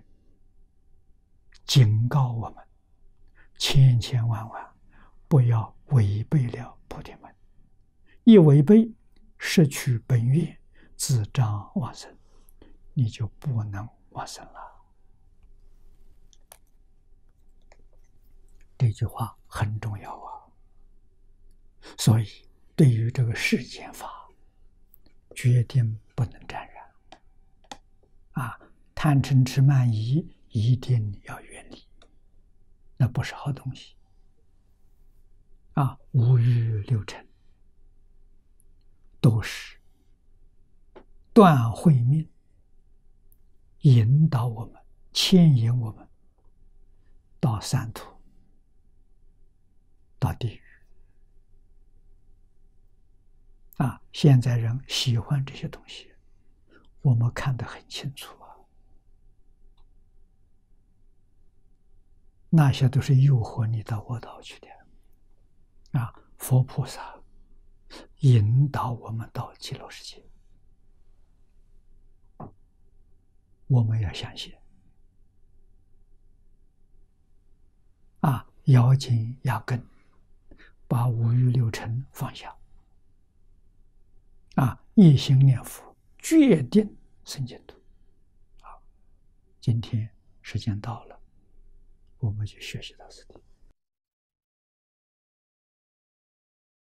警告我们，千千万万不要违背了菩提门，一违背，失去本愿，自障往生，你就不能往生了。这句话很重要啊！所以，对于这个世间法，决定不能沾染啊！贪嗔痴慢疑一定要远离，那不是好东西啊！五欲六尘都是断慧命，引导我们，牵引我们到三途，到地狱啊！现在人喜欢这些东西，我们看得很清楚啊。那些都是诱惑你到恶道去的啊！佛菩萨引导我们到极乐世界，我们要相信啊！咬紧牙根，把五欲六尘放下啊！一心念佛，决定生净土啊！今天时间到了，我们就学习到此地。